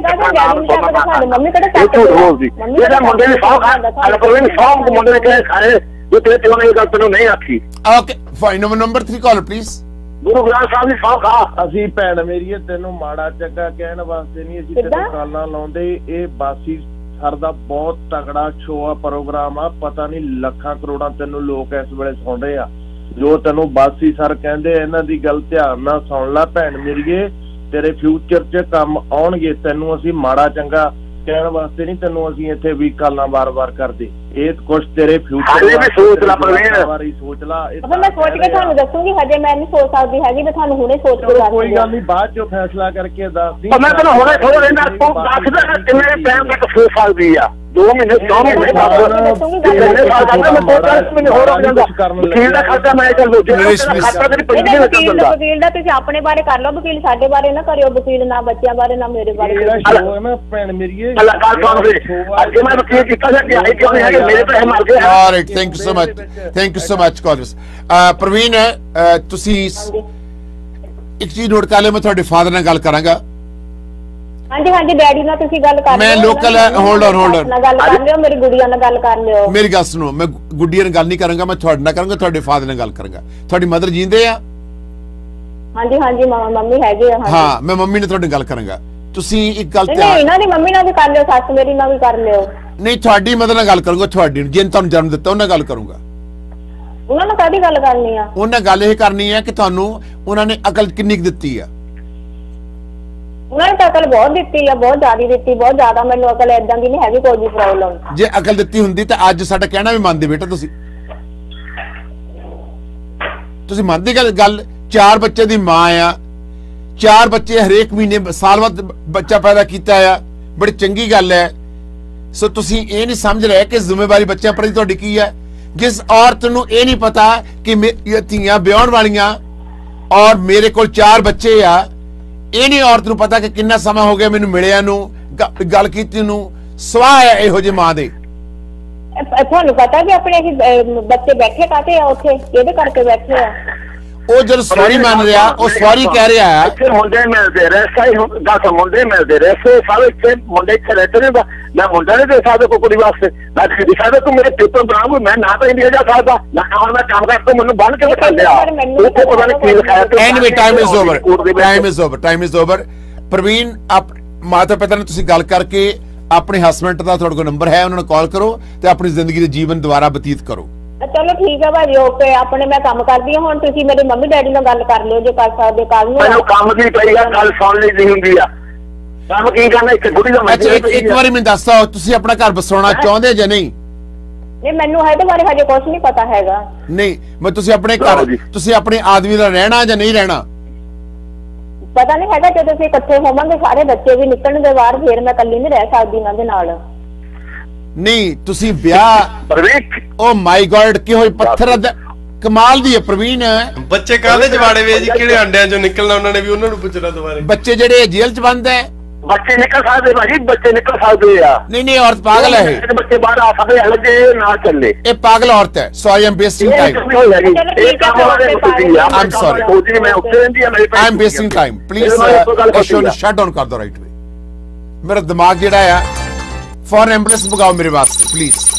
ਇਹਦਾ ਮੁੰਡੇ ਦੀ ਸੌਂ ਖਾ ਅਲਪਰਵੀਨ ਸੌਂ ਮੁੰਡੇ ਨੇ ਕਿਹਾ ਖਾਏ ਜੋ ਤੇਰੇ ਪਿਓ ਨੇ ਇਹ ਗੱਲ ਤੈਨੂੰ ਨਹੀਂ ਆਖੀ। Okay fine, number three caller please. Guru Granth Sahib ਦੀ ਸੌਂ ਖਾ। ਅਸੀਂ ਭੈਣ ਮੇਰੀਏ ਤੈਨੂੰ ਮਾੜਾ ਚੰਗਾ ਕਹਿਣ ਵਾਸਤੇ ਨਹੀਂ ਅਸੀਂ ਤੈਨੂੰ ਗਾਲਾਂ ਲਾਉਂਦੇ, ਇਹ ਬਾਸੀ ਸਰ ਦਾ ਬਹੁਤ ਤਗੜਾ ਸ਼ੋਅ ਆ, ਪ੍ਰੋਗਰਾਮ ਆ, ਪਤਾ ਨਹੀਂ ਲੱਖਾਂ ਕਰੋੜਾਂ ਤੈਨੂੰ ਲੋਕ ਇਸ ਵੇਲੇ ਸੁਣ ਰਹੇ ਆ। ਜੋ ਤੈਨੂੰ ਬਾਸੀ ਸਰ ਕਹਿੰਦੇ ਇਹਨਾਂ ਦੀ ਗੱਲ ਧਿਆਨ ਨਾਲ ਸੁਣ ਲੈ ਭੈਣ ਮੇਰੀਏ, ਤੇਰੇ ਫਿਊਚਰ 'ਚ ਕੰਮ ਆਉਣਗੇ। ਤੈਨੂੰ ਅਸੀਂ ਮਾੜਾ ਚੰਗਾ ਕਹਿਣ ਵਾਸਤੇ ਨਹੀਂ ਤੈਨੂੰ ਅਸੀਂ ਇੱਥੇ ਵੀ ਕਾਲਾਂ ਵਾਰ-ਵਾਰ ਕਰਦੇ, ਇਹ ਕੁਛ ਤੇਰੇ ਫਿਊਚਰ ਬਾਰੇ ਸੋਚ ਲੈ ਪ੍ਰਵੀਨ, ਬਾਰੇ ਸੋਚ ਲੈ। ਅਬੇ ਮੈਂ ਸੋਚ ਕੇ ਤੁਹਾਨੂੰ ਦੱਸੂਗੀ, ਹਜੇ ਮੈਂ ਨਹੀਂ ਸੋਚ ਸਕਦੀ ਹੈਗੀ, ਮੈਂ ਤੁਹਾਨੂੰ ਹੁਣੇ ਸੋਚ ਕੇ ਦੱਸ ਦੂੰਗੀ। ਕੋਈ ਗੱਲ ਨਹੀਂ, ਬਾਅਦ 'ਚੋਂ ਫੈਸਲਾ ਕਰਕੇ ਦੱਸ ਦੀ। ਮੈਂ ਤੈਨੂੰ ਹੁਣੇ ਥੋੜਾ ਰਹਿੰਦਾ, ਤੂੰ ਦੱਸਦਾ ਕਿੰਨੇ ਟਾਈਮ ਤੱਕ ਸੋਚ ਸਕਦੀ ਆ। ਦੋ ਮਹੀਨੇ ਦੋ ਮਹੀਨੇ ਬਾਅਦ ਕਿੰਨੇ ਸਾਲ ਦਾ ਮੈਂ ਦਸ ਮਹੀਨੇ ਹੋਰ ਹੋ ਜਾਂਦਾ। ਵਕੀਲ ਦਾ ਖਰਚਾ ਮੈਂ ਚੱਲ ਦੋ ਖਾਤਾ ਤੇਰੀ ਪਈ ਨਹੀਂ ਲੱਗਦਾ। ਵਕੀਲ ਦਾ ਤੁਸੀਂ ਆਪਣੇ ਬਾਰੇ ਕਰ ਲਓ, ਵਕੀਲ ਸਾਡੇ ਬਾਰੇ ਨਾ ਕਰਿਓ, ਵਕੀਲ ਨਾ ਬੱਚਿਆਂ ਬਾਰੇ ਨਾ ਮੇਰੇ ਬਾਰੇ। ਮੈਂ ਭੈਣ ਮੇਰੀਏ ਅੱਲਾ ਗੱਲ ਸੁਣ ਵੇ, ਅੱਜ ਮੈਂ ਵਕੀਲ ਕੀਤਾ ਜਾ ਕੇ ਆਈ ਕਿਉਂ ਨਹੀਂ ਹੈਗੇ, ਮੇਰੇ ਪੈਸੇ ਮਾਰ ਗਏ। Alright, thank you so much, thank you so much callers. Parveen ਤੁਸੀਂ ਇੱਕ ਚੀਜ਼ ਨੋਟ ਕਰ ਲਿਓ, ਮੈਂ ਤੁਹਾਡੇ ਫਾਦਰ ਨਾਲ ਗੱਲ ਕਰਾਂਗਾ। ਹਾਂਜੀ ਹਾਂਜੀ, ਡੈਡੀ ਨਾਲ ਤੁਸੀਂ ਗੱਲ ਕਰ ਲਿਓ। ਮੈਂ ਲੋਕਲ ਹੋਲਡ ਔਨ ਹੋਲਡ ਨਾਲ ਗੱਲ ਕਰ ਲਿਓ, ਮੇਰੀ ਗੁੜੀਆ ਨਾਲ ਗੱਲ ਕਰ ਲਿਓ। ਮੇਰੀ ਗੱਲ ਸੁਣੋ, ਮੈਂ ਗੁੱਡੀਆਂ ਨਾਲ ਗੱਲ ਨਹੀਂ ਕਰਾਂਗਾ, ਮੈਂ ਤੁਹਾਡੇ ਨਾਲ ਕਰਾਂਗਾ, ਤੁਹਾਡੇ ਫਾਦਰ ਨਾਲ ਗੱਲ ਕਰਾਂਗਾ। ਤੁਹਾਡੀ ਮਦਰ ਜੀਂਦੇ ਆ? ਹਾਂਜੀ ਹਾਂਜੀ, ਮੰਮੀ ਹੈਗੇ ਆ। ਹਾਂ, ਮੈਂ ਮੰਮੀ ਨਾਲ ਤੁਹਾਡੇ ਨਾਲ ਗੱਲ ਕਰਾਂਗਾ। ਤੁਸੀਂ ਇੱਕ ਗੱਲ ਤੇ ਇਹਨਾਂ ਦੀ ਮੰਮੀ ਨਾਲ ਵੀ ਕਰ ਲਿਓ, ਸੱਸ ਮੇਰੀ ਨਾਲ ਵੀ ਕਰ ਲਿਓ। ਨਹੀਂ, ਤੁਹਾਡੀ ਮਦਰ ਨਾਲ ਗੱਲ ਕਰੂੰਗਾ, ਤੁਹਾਡੀ ਜਿਹਨੇ ਤੁਹਾਨੂੰ ਜਨਮ ਦਿੱਤਾ ਉਹਨਾਂ ਨਾਲ ਗੱਲ ਕਰੂੰਗਾ। ਉਹਨਾਂ ਨਾਲ ਕਾਹਦੀ ਗੱਲ ਕਰਨੀ ਆ? ਉਹਨਾਂ ਨਾਲ ਗੱਲ ਇਹ ਕਰਨੀ ਹੈ ਕਿ ਤੁਹਾਨੂੰ ਉਹਨਾਂ ਨੇ ਅਕਲ ਕਿੰਨੀ ਕੁ ਦਿੱਤੀ ਆ। ਉਹਨਾਂ ਨੇ ਅਕਲ ਬਹੁਤ ਦਿੱਤੀ ਆ, ਬਹੁਤ ਜ਼ਿਆਦਾ ਦਿੱਤੀ, ਬਹੁਤ ਜ਼ਿਆਦਾ। ਮੈਨੂੰ ਅਕਲ ਏਦਾਂ ਦੀ ਨਹੀਂ ਹੈਗੀ, ਕੋਈ ਵੀ ਪ੍ਰੋਬਲਮ। ਜੇ ਅਕਲ ਦਿੱਤੀ ਹੁੰਦੀ ਤਾਂ ਅੱਜ ਸਾਡਾ ਕਹਿਣਾ ਵੀ ਮੰਨਦੇ ਬੇਟਾ। ਤੁਸੀਂ ਤੁਸੀਂ ਮੰਨਦੇ ਗੱਲ ਗੱਲ ਚਾਰ ਬੱਚੇ ਦੀ ਮਾਂ ਆ, ਚਾਰ ਬੱਚੇ ਹਰੇਕ ਮਹੀਨੇ ਸਾਲ ਬਾਅਦ ਬੱਚਾ ਪੈਦਾ ਕੀਤਾ ਆ, ਬੜੀ ਚੰਗੀ ਗੱਲ ਹੈ। ਸੋ ਤੁਸੀਂ ਇਹ ਨਹੀਂ ਸਮਝ ਰਹੇ ਕਿ ਜ਼ਿੰਮੇਵਾਰੀ ਬੱਚਿਆਂ ਪ੍ਰਤੀ ਤੁਹਾਡੀ ਕੀ ਹੈ। ਜਿਸ ਔਰਤ ਨੂੰ ਇਹ ਨਹੀਂ ਪਤਾ ਕਿ ਮੇਰੀਆਂ ਧੀਆਂ ਵਿਆਹਣ ਵਾਲੀਆਂ ਔਰ ਮੇਰੇ ਕੋਲ ਚਾਰ ਬੱਚੇ ਆ, ਇਹ ਨਹੀਂ ਔਰਤ ਨੂੰ ਪਤਾ ਕਿ ਕਿੰਨਾ ਸਮਾਂ ਹੋ ਗਿਆ ਮੈਨੂੰ ਮਿਲਿਆ ਨੂੰ, ਗੱਲ ਕੀਤੀ ਨੂੰ। ਸਵਾਹ ਹੈ ਇਹੋ ਜਿਹੀ ਮਾਂ ਦੇ। ਤੁਹਾਨੂੰ ਪਤਾ ਵੀ ਆਪਣੇ ਬੱਚੇ ਬੈਠੇ ਕਾਤੇ ਆ ਉੱਥੇ, ਇਹਦੇ ਕਰਕੇ ਬੈਠੇ ਆ। ਉਹ ਜਦੋਂ ਸੌਰੀ ਮੰਨ ਰਿਹਾ, ਉਹ ਸੌਰੀ ਕਹਿ ਰਿਹਾ ਹੈ। ਇੱਥੇ ਮੁੰਡੇ ਮਿਲਦੇ ਰਹੇ, ਸਹੀ ਦਸ ਮੁੰਡੇ ਮਿਲਦੇ ਰਹੇ, ਸੇ ਸਾਰੇ ਇੱਥੇ ਮੁੰਡੇ ਇੱਥੇ ਰਹਿੰਦੇ ਨੇ। ਮੈਂ ਮੁੰਡਾ ਨਹੀਂ ਦੇ ਸਕਦਾ ਕੋਈ ਕੁੜੀ ਵਾਸਤੇ, ਮੈਂ ਦੇ ਸਕਦਾ ਤੂੰ ਮੇਰੇ ਪੇਪਰ ਬਣਾਉਂਗਾ, ਮੈਂ ਨਾ ਤਾਂ ਇੰਡੀਆ ਜਾ ਸਕਦਾ ਨਾ ਹੁਣ ਮੈਂ ਕੰਮ ਕਰਦਾ, ਮੈਨੂੰ ਬੰਨ ਕੇ ਬਿਠਾ ਲਿਆ ਉੱਥੇ, ਪਤਾ ਨਹੀਂ ਕੀ ਲਿਖਾਇਆ। Anyway time is over, time is over, time is over. Parveen, ਆਪ ਮਾਤਾ ਪਿਤਾ ਨਾਲ ਤੁਸੀਂ ਗੱਲ ਕਰਕੇ ਆਪਣੇ ਹਸਬੈਂਡ ਦਾ ਤੁਹਾਡੇ ਕੋਲ ਨੰਬਰ ਹੈ, ਉਹਨਾਂ ਨੂੰ ਕਾਲ ਕਰੋ ਤੇ ਆਪਣੀ ਜ਼ਿੰਦਗੀ ਦੇ ਜੀਵਨ ਦੁਬਾਰਾ ਬਤੀਤ ਕਰੋ। ਚਲੋ ਠੀਕ ਹੈ ਭਾਜੀ, ਓਕੇ। ਆਪਣੇ ਮੈਂ ਕੰਮ ਕਰਦੀ ਹਾਂ ਹੁਣ, ਤੁਸੀਂ ਮੇਰੇ ਮੰਮੀ ਡੈਡੀ ਨਾਲ ਗੱਲ ਕਰ ਲਿਓ ਜੇ ਕਰ ਸਕਦੇ। ਕੱਲ ਨੂੰ ਮੈਨੂੰ ਕੰਮ ਦੀ ਪਈ ਆ, ਗੱਲ ਸੁਣ ਲਈ ਨਹੀਂ ਹੁੰਦੀ ਆ। ਕੰਮ ਕੀ ਕਰਨਾ ਇੱਕ ਗੁੜੀ ਦਾ। ਅੱਛਾ, ਇੱਕ ਵਾਰੀ ਮੈਨੂੰ ਦੱਸ ਦਿਓ, ਤੁਸੀਂ ਆਪਣਾ ਘਰ ਬਸਾਉਣਾ ਚਾਹੁੰਦੇ ਜਾਂ ਨਹੀਂ? ਨਹੀਂ, ਮੈਨੂੰ ਇਹਦੇ ਬਾਰੇ ਹਜੇ ਕੁਝ ਨਹੀਂ ਪਤਾ ਹੈਗਾ। ਨਹੀਂ, ਮੈਂ ਤੁਸੀਂ ਆਪਣੇ ਘਰ, ਤੁਸੀਂ ਆਪਣੇ ਆਦਮੀ ਨਾਲ ਰਹਿਣਾ ਜਾਂ ਨਹੀਂ ਰਹਿਣਾ? ਪਤਾ ਨਹੀਂ ਹੈਗਾ ਜਦੋਂ ਅਸੀਂ ਇਕੱਠੇ ਹੋਵਾਂਗੇ ਸਾਰੇ ਬੱਚੇ ਵੀ ਨਿਕਲਣਗੇ ਬਾਹਰ, ਫਿਰ ਮੈਂ ਇਕੱਲੀ ਨਹੀਂ ਰਹਿ ਸਕਦੀ ਇਹਨਾਂ ਦੇ ਨਾਲ। ਨਹੀਂ ਤੁਸੀਂ ਵਿਆਹ ਓ ਮਾਈ ਗॉड ਕਿਹੋ ਪੱਥਰ ਦਾ ਕਮਾਲ ਦੀ ਹੈ ਪ੍ਰਵੀਨ। ਬੱਚੇ ਕਾਹਦੇ ਜਵਾੜੇ ਵੇ ਜੀ, ਕਿਹੜੇ ਅੰਡਿਆਂ ਚੋਂ ਨਿਕਲਣਾ ਉਹਨਾਂ ਨੇ ਵੀ ਉਹਨਾਂ ਨੂੰ ਪੁੱਛਣਾ ਦੁਬਾਰੇ। ਬੱਚੇ ਜਿਹੜੇ ਜੇਲ੍ਹ ਚ ਬੰਦ ਹੈ, ਬੱਚੇ ਨਿਕਲ ਸਕਦੇ ਭਾਜੀ, ਬੱਚੇ ਨਿਕਲ ਸਕਦੇ ਆ। ਨਹੀਂ ਨਹੀਂ ਔਰਤ ਪਾਗਲ ਹੈ, ਬੱਚੇ ਬਾਹਰ ਆ ਸਕਦੇ ਆ, ਜੇ ਨਾ ਚੱਲੇ ਇਹ ਪਾਗਲ ਔਰਤ ਹੈ। So I am wasting time, I am sorry, ਮੈਂ ਉੱਥੇ ਰਹਿੰਦੀ ਆ, I am wasting time. Please show ਨੂੰ ਸ਼ਟ ਡਾਊਨ ਕਰ ਦਿਓ ਰਾਈਟ ਵੇ। ਮੇਰਾ ਦਿਮਾਗ ਜਿਹੜਾ ਆ ਫੌਰਨ ਐਂਬੂਲੈਂਸ ਮੰਗਾਓ ਮੇਰੇ ਵਾਸਤੇ ਪਲੀਜ਼।